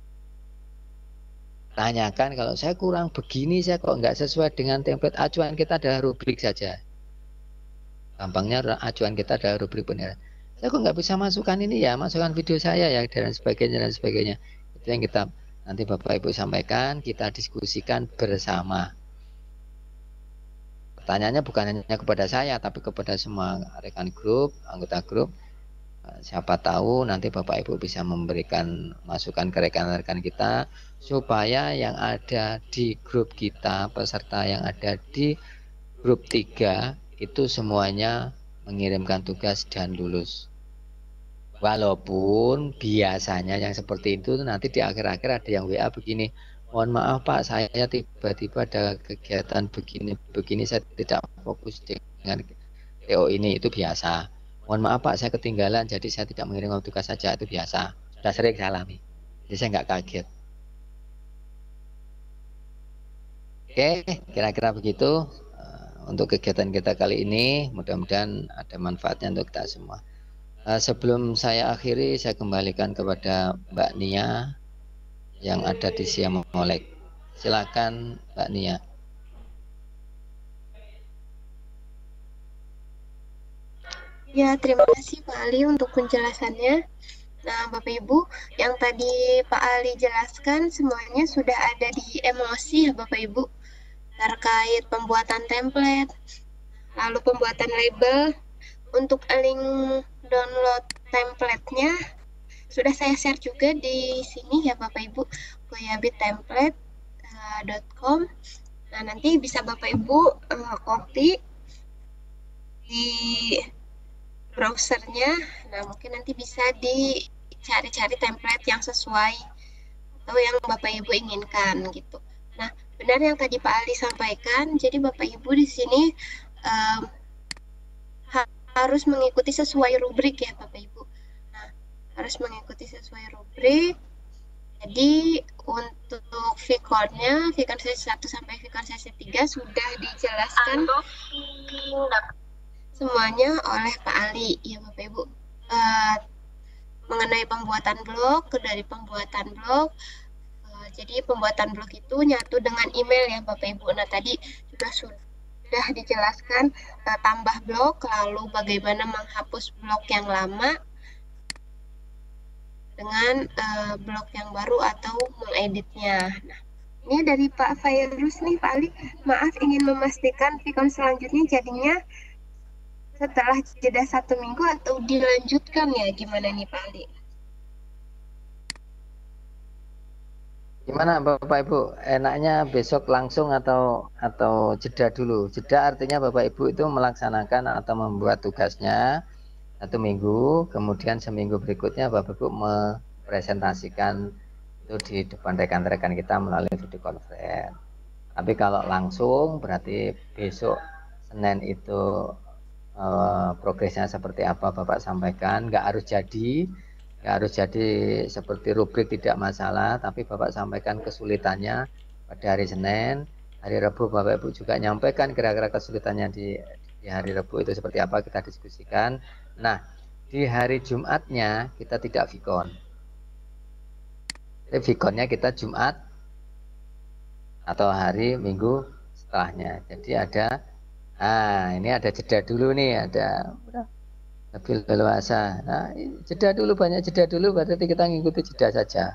Tanyakan, kalau saya kurang begini, saya kok nggak sesuai dengan template acuan kita adalah rubrik saja. Gampangnya acuan kita adalah rubrik penilaian. Saya kok nggak bisa masukkan ini ya, masukkan video saya ya, dan sebagainya dan sebagainya. Itu yang kita nanti Bapak Ibu sampaikan, kita diskusikan bersama. Pertanyaannya bukan hanya kepada saya, tapi kepada semua rekan grup, anggota grup. Siapa tahu nanti Bapak Ibu bisa memberikan masukan ke rekan-rekan kita, supaya yang ada di grup kita, peserta yang ada di grup tiga, itu semuanya mengirimkan tugas dan lulus. Walaupun biasanya yang seperti itu nanti di akhir-akhir ada yang W A begini, mohon maaf Pak, saya tiba-tiba ada kegiatan begini-begini, saya tidak fokus dengan T O ini, itu biasa. Mohon maaf Pak, saya ketinggalan, jadi saya tidak mengirim tugas saja, itu biasa. Sudah sering saya alami, jadi saya nggak kaget. Oke, kira-kira begitu untuk kegiatan kita kali ini. Mudah-mudahan ada manfaatnya untuk kita semua. Sebelum saya akhiri, saya kembalikan kepada Mbak Nia yang ada di Siam Molek. Silakan Mbak Nia. Ya, terima kasih Pak Ali untuk penjelasannya. Nah, Bapak Ibu, yang tadi Pak Ali jelaskan semuanya sudah ada di emosi ya Bapak Ibu, terkait pembuatan template, lalu pembuatan label. Untuk link download template-nya sudah saya share juga di sini ya Bapak Ibu, goyabit template dot com. Nah, nanti bisa Bapak Ibu uh, copy di browsernya. Nah, mungkin nanti bisa dicari-cari template yang sesuai atau yang Bapak Ibu inginkan gitu. Nah, benar yang tadi Pak Ali sampaikan. Jadi Bapak Ibu di sini um, harus mengikuti sesuai rubrik ya Bapak Ibu. Nah, harus mengikuti sesuai rubrik. Jadi untuk Vicon-nya, Vicon sesi satu sampai Vicon sesi tiga sudah dijelaskan semuanya oleh Pak Ali ya Bapak Ibu. Uh, mengenai pembuatan blog, dari pembuatan blog, uh, jadi pembuatan blog itu nyatu dengan email ya Bapak Ibu. Nah, tadi juga sudah sudah dijelaskan uh, tambah blog, lalu bagaimana menghapus blog yang lama dengan uh, blog yang baru atau mengeditnya. Nah, ini dari Pak Fairuz nih Pak Ali, maaf ingin memastikan Vicon selanjutnya jadinya setelah jeda satu minggu atau dilanjutkan ya, gimana nih Pak Ali? Gimana Bapak Ibu, enaknya besok langsung atau atau jeda dulu? Jeda artinya Bapak Ibu itu melaksanakan atau membuat tugasnya satu minggu, kemudian seminggu berikutnya Bapak Ibu mempresentasikan itu di depan rekan-rekan kita melalui video conference. Tapi kalau langsung berarti besok Senin itu eh, progresnya seperti apa Bapak sampaikan, nggak harus jadi. Ya, harus jadi seperti rubrik tidak masalah, tapi Bapak sampaikan kesulitannya pada hari Senin. Hari Rabu Bapak Ibu juga nyampaikan kira-kira kesulitannya di, di hari Rabu itu seperti apa, kita diskusikan. Nah, di hari Jumatnya kita tidak Vicon. Jadi Viconnya kita Jumat atau hari Minggu setelahnya. Jadi ada, ah ini ada jeda dulu nih, ada lebih leluasa. Nah, jeda dulu, banyak jeda dulu, berarti kita ngikuti jeda saja.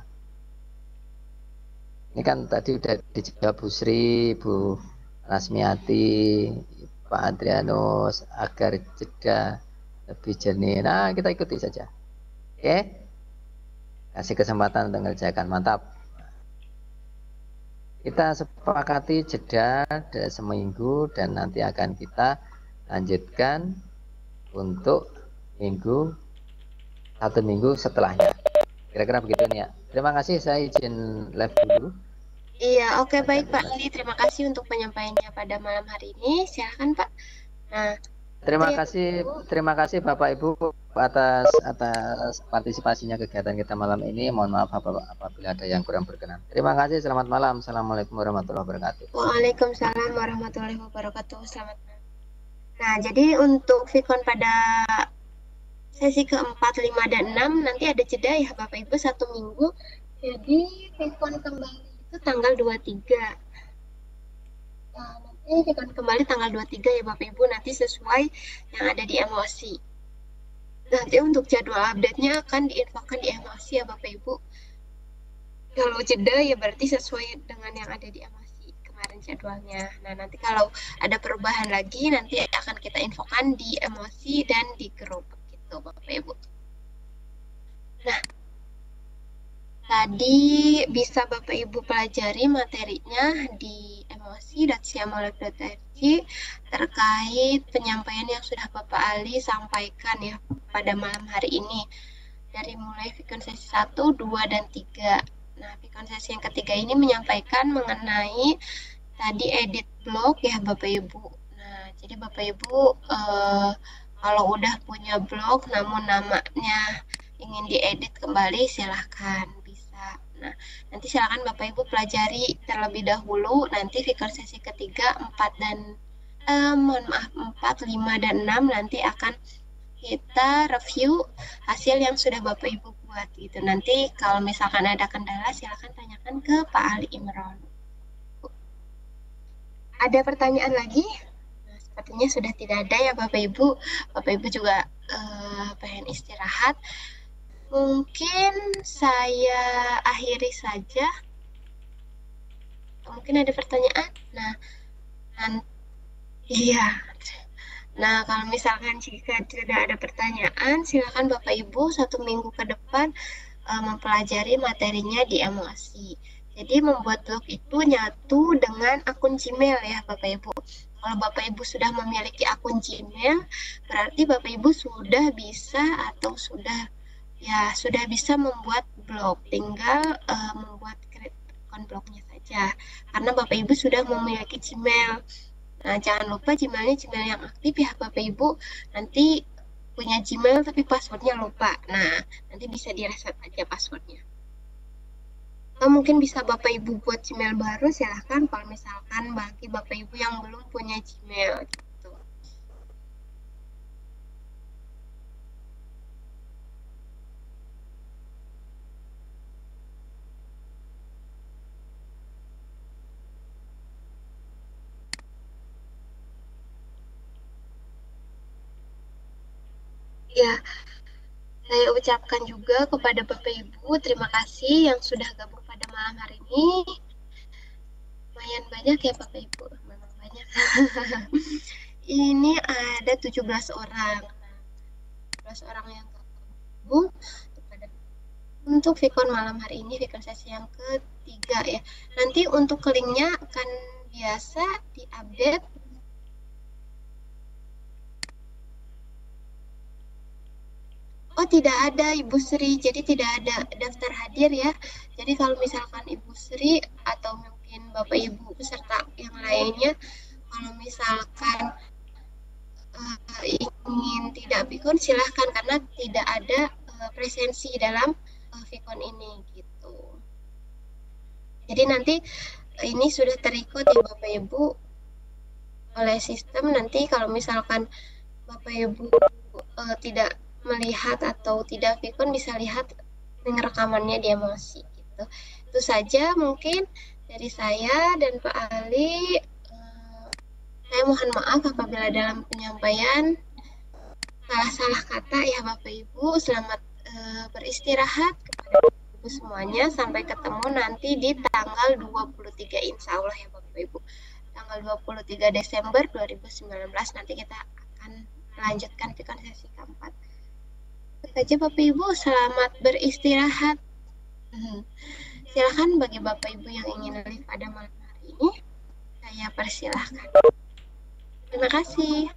Ini kan tadi udah dijawab Bu Sri, Bu Rasmiati, Pak Adrianus, agar jeda lebih jernih. Nah, kita ikuti saja. Oke? Kasih kesempatan untuk mengerjakan, mantap. Kita sepakati jeda dari seminggu dan nanti akan kita lanjutkan untuk minggu satu minggu setelahnya. Kira-kira begitu nih ya. Terima kasih, saya izin live dulu. Iya, oke baik Pak Ali. Terima kasih untuk penyampaiannya pada malam hari ini. Silakan Pak. Nah, Terima itu ya, kasih, Bu. terima kasih Bapak Ibu atas atas partisipasinya kegiatan kita malam ini. Mohon maaf apabila ada yang kurang berkenan. Terima kasih, selamat malam. Assalamualaikum warahmatullahi wabarakatuh. Waalaikumsalam warahmatullahi wabarakatuh. Selamat malam. Nah, jadi untuk Vicon pada sesi keempat, lima, dan enam nanti ada jeda ya Bapak Ibu satu minggu. Jadi Vicon kembali itu tanggal dua puluh tiga. Nah, nanti Vicon kembali tanggal dua puluh tiga ya Bapak Ibu, nanti sesuai yang ada di emosi. Nanti untuk jadwal update-nya akan diinfokan di emosi ya Bapak Ibu. Kalau jeda ya berarti sesuai dengan yang ada di emosi kemarin jadwalnya. Nah, nanti kalau ada perubahan lagi nanti akan kita infokan di emosi dan di grup gitu Bapak Ibu. Nah, tadi bisa Bapak Ibu pelajari materinya di emosi dot siamolab dot f g terkait penyampaian yang sudah Bapak Ali sampaikan ya pada malam hari ini. Dari mulai Vicon sesi satu, dua, dan tiga. Nah, Vicon sesi yang ketiga ini menyampaikan mengenai tadi edit blog ya Bapak Ibu. Nah, jadi Bapak Ibu eh, kalau udah punya blog namun namanya ingin diedit kembali silahkan. Nah, nanti silakan Bapak Ibu pelajari terlebih dahulu. Nanti Vicon sesi ketiga, empat dan eh, mohon maaf empat, lima, dan enam nanti akan kita review hasil yang sudah Bapak Ibu buat gitu. Nanti kalau misalkan ada kendala silakan tanyakan ke Pak Ali Imron. Ada pertanyaan lagi? Nah, sepertinya sudah tidak ada ya Bapak Ibu. Bapak Ibu juga eh, pengen istirahat. Mungkin saya akhiri saja. Mungkin ada pertanyaan. Nah, nanti, iya. Nah, kalau misalkan jika tidak ada pertanyaan, silakan Bapak Ibu satu minggu ke depan uh, mempelajari materinya di emosi. Jadi membuat blog itu nyatu dengan akun Gmail ya Bapak Ibu. Kalau Bapak Ibu sudah memiliki akun Gmail, berarti Bapak Ibu sudah bisa atau sudah ya sudah bisa membuat blog, tinggal uh, membuat create akun blognya saja karena Bapak Ibu sudah memiliki Gmail. Nah, jangan lupa Gmailnya Gmail yang aktif ya Bapak Ibu. Nanti punya Gmail tapi passwordnya lupa, nah nanti bisa direset aja passwordnya. Atau mungkin bisa Bapak Ibu buat Gmail baru, silahkan kalau misalkan bagi Bapak Ibu yang belum punya Gmail gitu. Ya, saya ucapkan juga kepada Bapak Ibu, terima kasih yang sudah gabung pada malam hari ini. Lumayan banyak ya Bapak Ibu, memang banyak. Ini ada tujuh belas orang. tujuh belas orang yang gabung untuk Vicon malam hari ini, Vicon sesi yang ketiga ya. Nanti untuk linknya akan biasa diupdate. Oh, tidak ada Ibu Sri, jadi tidak ada daftar hadir ya. Jadi kalau misalkan Ibu Sri atau mungkin Bapak Ibu peserta yang lainnya, kalau misalkan uh, ingin tidak Vicon silahkan karena tidak ada uh, presensi dalam uh, Vicon ini gitu. Jadi nanti uh, ini sudah terikut ya Bapak Ibu oleh sistem. Nanti kalau misalkan Bapak Ibu uh, tidak melihat atau tidak Vicon bisa lihat rekamannya di emosi gitu. Itu saja mungkin dari saya dan Pak Ali. Uh, saya mohon maaf apabila dalam penyampaian salah-salah kata ya Bapak Ibu. Selamat uh, beristirahat kepada Ibu semuanya. Sampai ketemu nanti di tanggal dua puluh tiga insya Allah ya Bapak Ibu. Tanggal dua puluh tiga Desember dua ribu sembilan belas nanti kita akan melanjutkan Vicon sesi keempat. Saja Bapak Ibu, selamat beristirahat. Hmm. Silakan bagi Bapak Ibu yang ingin live pada malam ini, saya persilahkan. Terima kasih.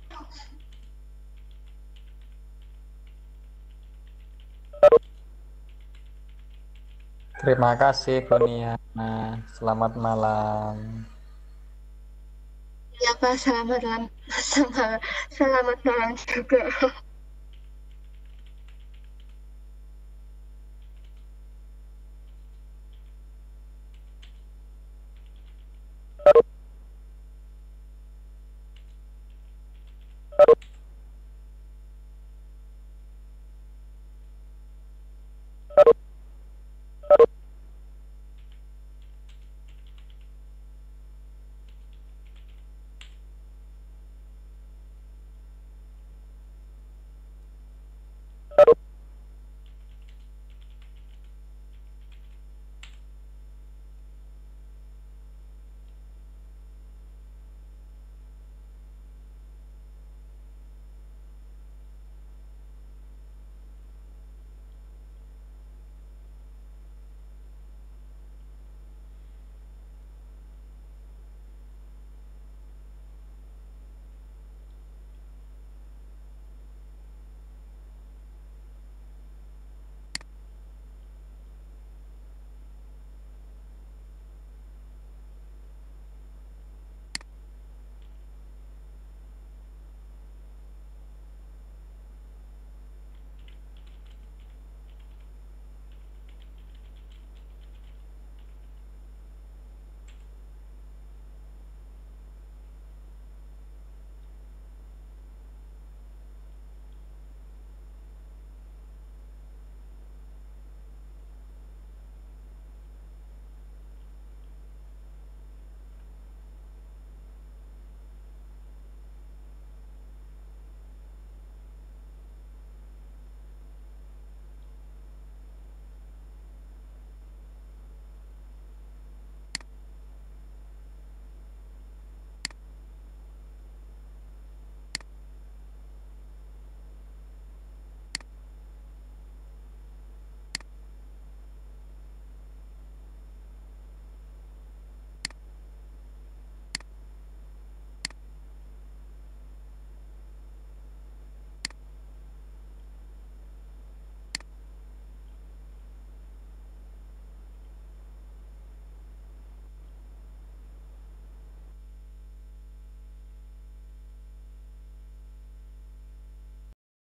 Terima kasih Kunia. Selamat malam. Ya Pak, selamat malam. Selamat malam juga.